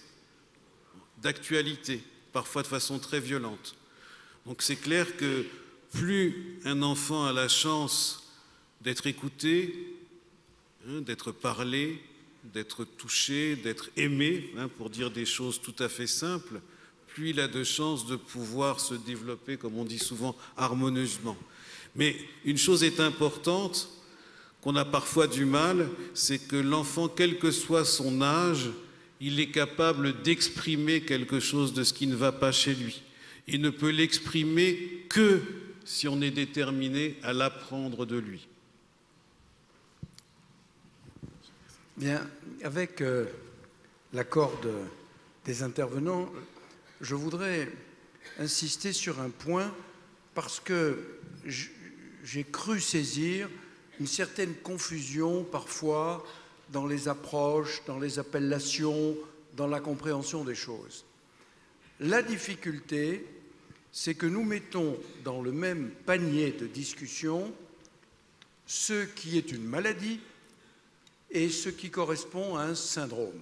d'actualité, parfois de façon très violente. Donc c'est clair que plus un enfant a la chance d'être écouté, hein, d'être parlé, d'être touché, d'être aimé, hein, pour dire des choses tout à fait simples, plus il a de chances de pouvoir se développer, comme on dit souvent, harmonieusement. Mais une chose est importante, qu'on a parfois du mal, c'est que l'enfant, quel que soit son âge, il est capable d'exprimer quelque chose de ce qui ne va pas chez lui. Il ne peut l'exprimer que si on est déterminé à l'apprendre de lui. Bien, avec euh, l'accord de, des intervenants, je voudrais insister sur un point parce que j'ai cru saisir une certaine confusion parfois dans les approches, dans les appellations, dans la compréhension des choses. La difficulté, c'est que nous mettons dans le même panier de discussion ce qui est une maladie et ce qui correspond à un syndrome.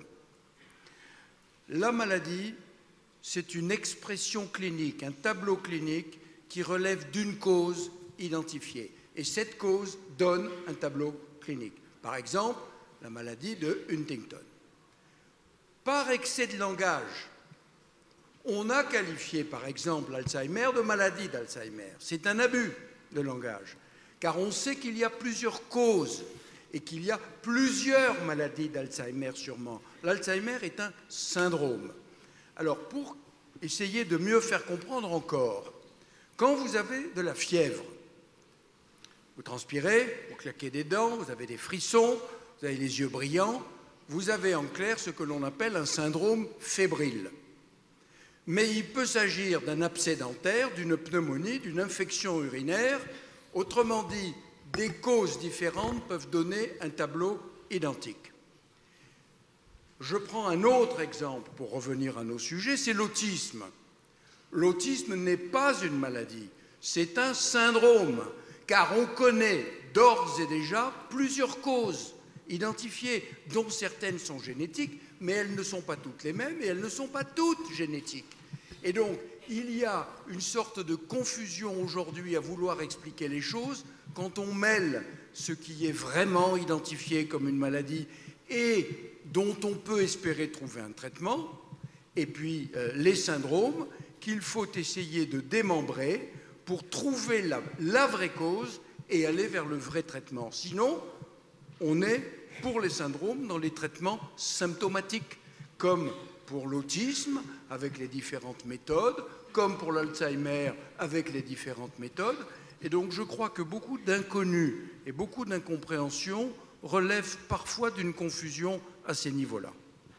La maladie, c'est une expression clinique, un tableau clinique qui relève d'une cause identifiée. Et cette cause donne un tableau clinique. Par exemple, la maladie de Huntington. Par excès de langage, on a qualifié, par exemple, l'Alzheimer de maladie d'Alzheimer. C'est un abus de langage, car on sait qu'il y a plusieurs causes et qu'il y a plusieurs maladies d'Alzheimer sûrement. L'Alzheimer est un syndrome. Alors, pour essayer de mieux faire comprendre encore, quand vous avez de la fièvre, vous transpirez, vous claquez des dents, vous avez des frissons, vous avez les yeux brillants, vous avez en clair ce que l'on appelle un syndrome fébrile. Mais il peut s'agir d'un abcès dentaire, d'une pneumonie, d'une infection urinaire. Autrement dit, des causes différentes peuvent donner un tableau identique. Je prends un autre exemple pour revenir à nos sujets, c'est l'autisme. L'autisme n'est pas une maladie, c'est un syndrome. Car on connaît d'ores et déjà plusieurs causes identifiées, dont certaines sont génétiques, mais elles ne sont pas toutes les mêmes et elles ne sont pas toutes génétiques. Et donc, il y a une sorte de confusion aujourd'hui à vouloir expliquer les choses quand on mêle ce qui est vraiment identifié comme une maladie et dont on peut espérer trouver un traitement, et puis euh, les syndromes qu'il faut essayer de démembrer pour trouver la, la vraie cause et aller vers le vrai traitement. Sinon, on est, pour les syndromes, dans les traitements symptomatiques, comme pour l'autisme, avec les différentes méthodes, comme pour l'Alzheimer, avec les différentes méthodes. Et donc, je crois que beaucoup d'inconnus et beaucoup d'incompréhension relèvent parfois d'une confusion à ces niveaux-là.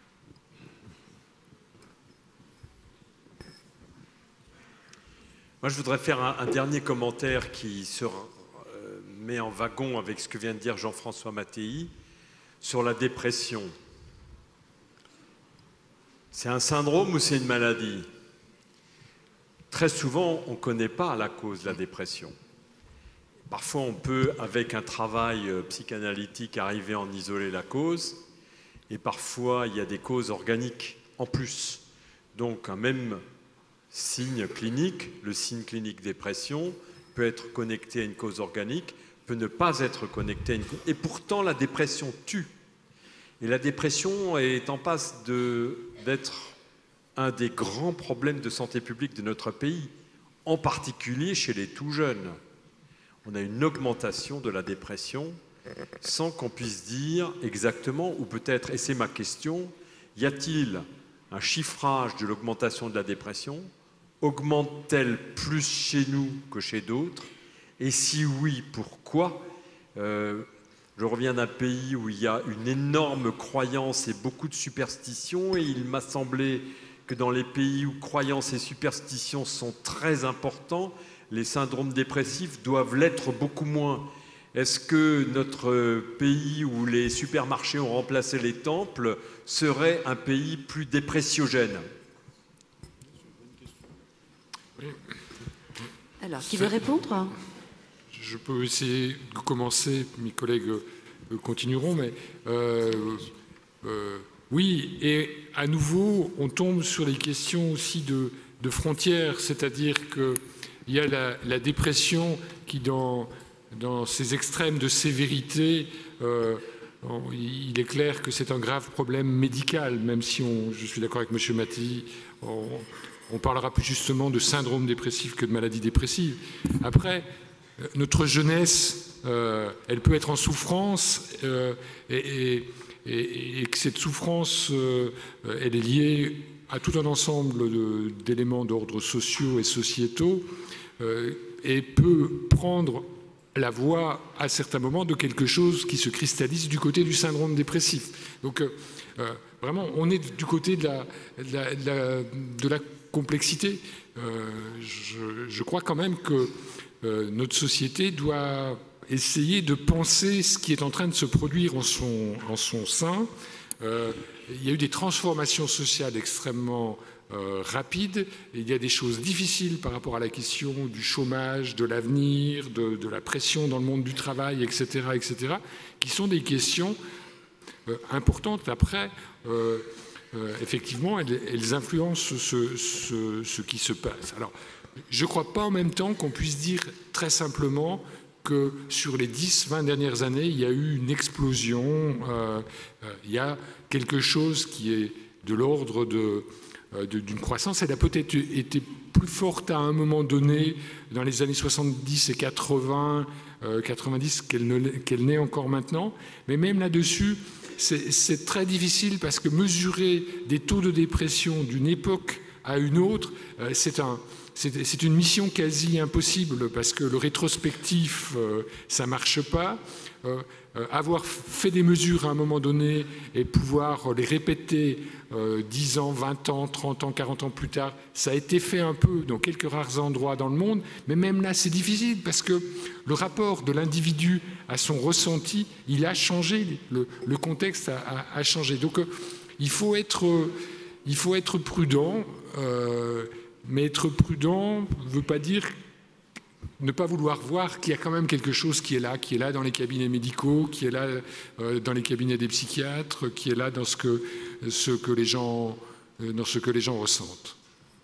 Moi, je voudrais faire un, un dernier commentaire qui se euh, met en wagon avec ce que vient de dire Jean-François Mattei sur la dépression. C'est un syndrome ou c'est une maladie? Très souvent, on ne connaît pas la cause de la dépression. Parfois, on peut, avec un travail psychanalytique, arriver à en isoler la cause. Et parfois, il y a des causes organiques en plus. Donc, un même signe clinique, le signe clinique dépression, peut être connecté à une cause organique, peut ne pas être connecté à une cause. Et pourtant, la dépression tue. Et la dépression est en passe d'être un des grands problèmes de santé publique de notre pays, en particulier chez les tout jeunes. On a une augmentation de la dépression sans qu'on puisse dire exactement, ou peut-être, et c'est ma question, y a-t-il un chiffrage de l'augmentation de la dépression? Augmente-t-elle plus chez nous que chez d'autres? Et si oui, pourquoi? euh, Je reviens d'un pays où il y a une énorme croyance et beaucoup de superstitions, et il m'a semblé que dans les pays où croyances et superstitions sont très importants, les syndromes dépressifs doivent l'être beaucoup moins. Est-ce que notre pays où les supermarchés ont remplacé les temples serait un pays plus dépressiogène? Alors, qui veut répondre? Je peux essayer de commencer, mes collègues continueront, mais euh, euh, oui, et à nouveau, on tombe sur les questions aussi de, de frontières, c'est-à-dire qu'il y a la, la dépression qui, dans, dans ses extrêmes de sévérité, euh, il est clair que c'est un grave problème médical, même si on, je suis d'accord avec M. Mattei, on, on parlera plus justement de syndrome dépressif que de maladie dépressive. Après, notre jeunesse, euh, elle peut être en souffrance euh, et, et, et, et que cette souffrance, euh, elle est liée à tout un ensemble d'éléments d'ordre sociaux et sociétaux euh, et peut prendre la voie à certains moments de quelque chose qui se cristallise du côté du syndrome dépressif. Donc euh, vraiment, on est du côté de la, de la, de la, de la complexité. Euh, je, je crois quand même que euh, notre société doit essayer de penser ce qui est en train de se produire en son, en son sein. Euh, il y a eu des transformations sociales extrêmement euh, rapides. Et il y a des choses difficiles par rapport à la question du chômage, de l'avenir, de, de la pression dans le monde du travail, et cetera, et cetera, qui sont des questions euh, importantes. Après, euh, Euh, effectivement, elles, elles influencent ce, ce, ce qui se passe. Alors, je ne crois pas en même temps qu'on puisse dire très simplement que sur les dix vingt dernières années, il y a eu une explosion, euh, euh, il y a quelque chose qui est de l'ordre de, euh, d'une croissance. Elle a peut-être été plus forte à un moment donné, dans les années soixante-dix et quatre-vingts, euh, quatre-vingt-dix, qu'elle ne, qu'elle n'est encore maintenant. Mais même là-dessus, c'est très difficile parce que mesurer des taux de dépression d'une époque à une autre, euh, c'est un, c'est une mission quasi impossible parce que le rétrospectif, euh, ça ne marche pas. Euh, euh, avoir fait des mesures à un moment donné et pouvoir les répéter euh, dix ans, vingt ans, trente ans, quarante ans plus tard, ça a été fait un peu dans quelques rares endroits dans le monde, mais même là c'est difficile parce que le rapport de l'individu à son ressenti, il a changé, le, le contexte a, a, a changé. Donc euh, il, faut être, euh, il faut être prudent, euh, mais être prudent ne veut pas dire ne pas vouloir voir qu'il y a quand même quelque chose qui est là, qui est là dans les cabinets médicaux, qui est là euh, dans les cabinets des psychiatres, qui est là dans ce que, ce que, les, gens, euh, dans ce que les gens ressentent.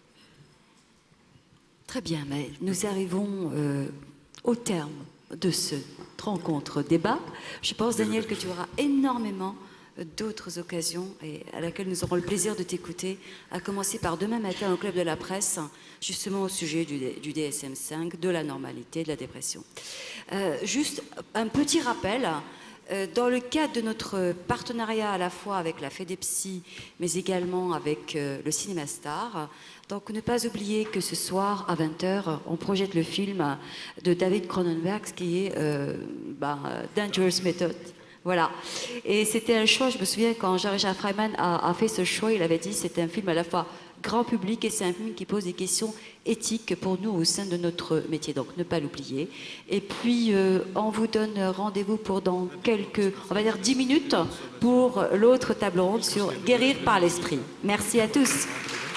Très bien, mais nous arrivons euh, au terme de cette rencontre-débat. Je pense, Daniel, que tu auras énormément d'autres occasions et à laquelle nous aurons le plaisir de t'écouter, à commencer par demain matin au Club de la Presse, justement au sujet du, du D S M cinq, de la normalité, de la dépression. Euh, juste un petit rappel, euh, dans le cadre de notre partenariat à la fois avec la FEDEPSI, mais également avec euh, le Cinéma Star, donc ne pas oublier que ce soir à vingt heures, on projette le film de David Cronenberg qui est euh, ben, Dangerous Method. Voilà. Et c'était un choix, je me souviens quand Jean-Richard Freiman a, a fait ce choix, il avait dit c'est un film à la fois grand public et c'est un film qui pose des questions éthiques pour nous au sein de notre métier. Donc ne pas l'oublier. Et puis euh, on vous donne rendez-vous pour dans quelques, on va dire dix minutes pour l'autre table ronde sur guérir par l'esprit. Merci à tous.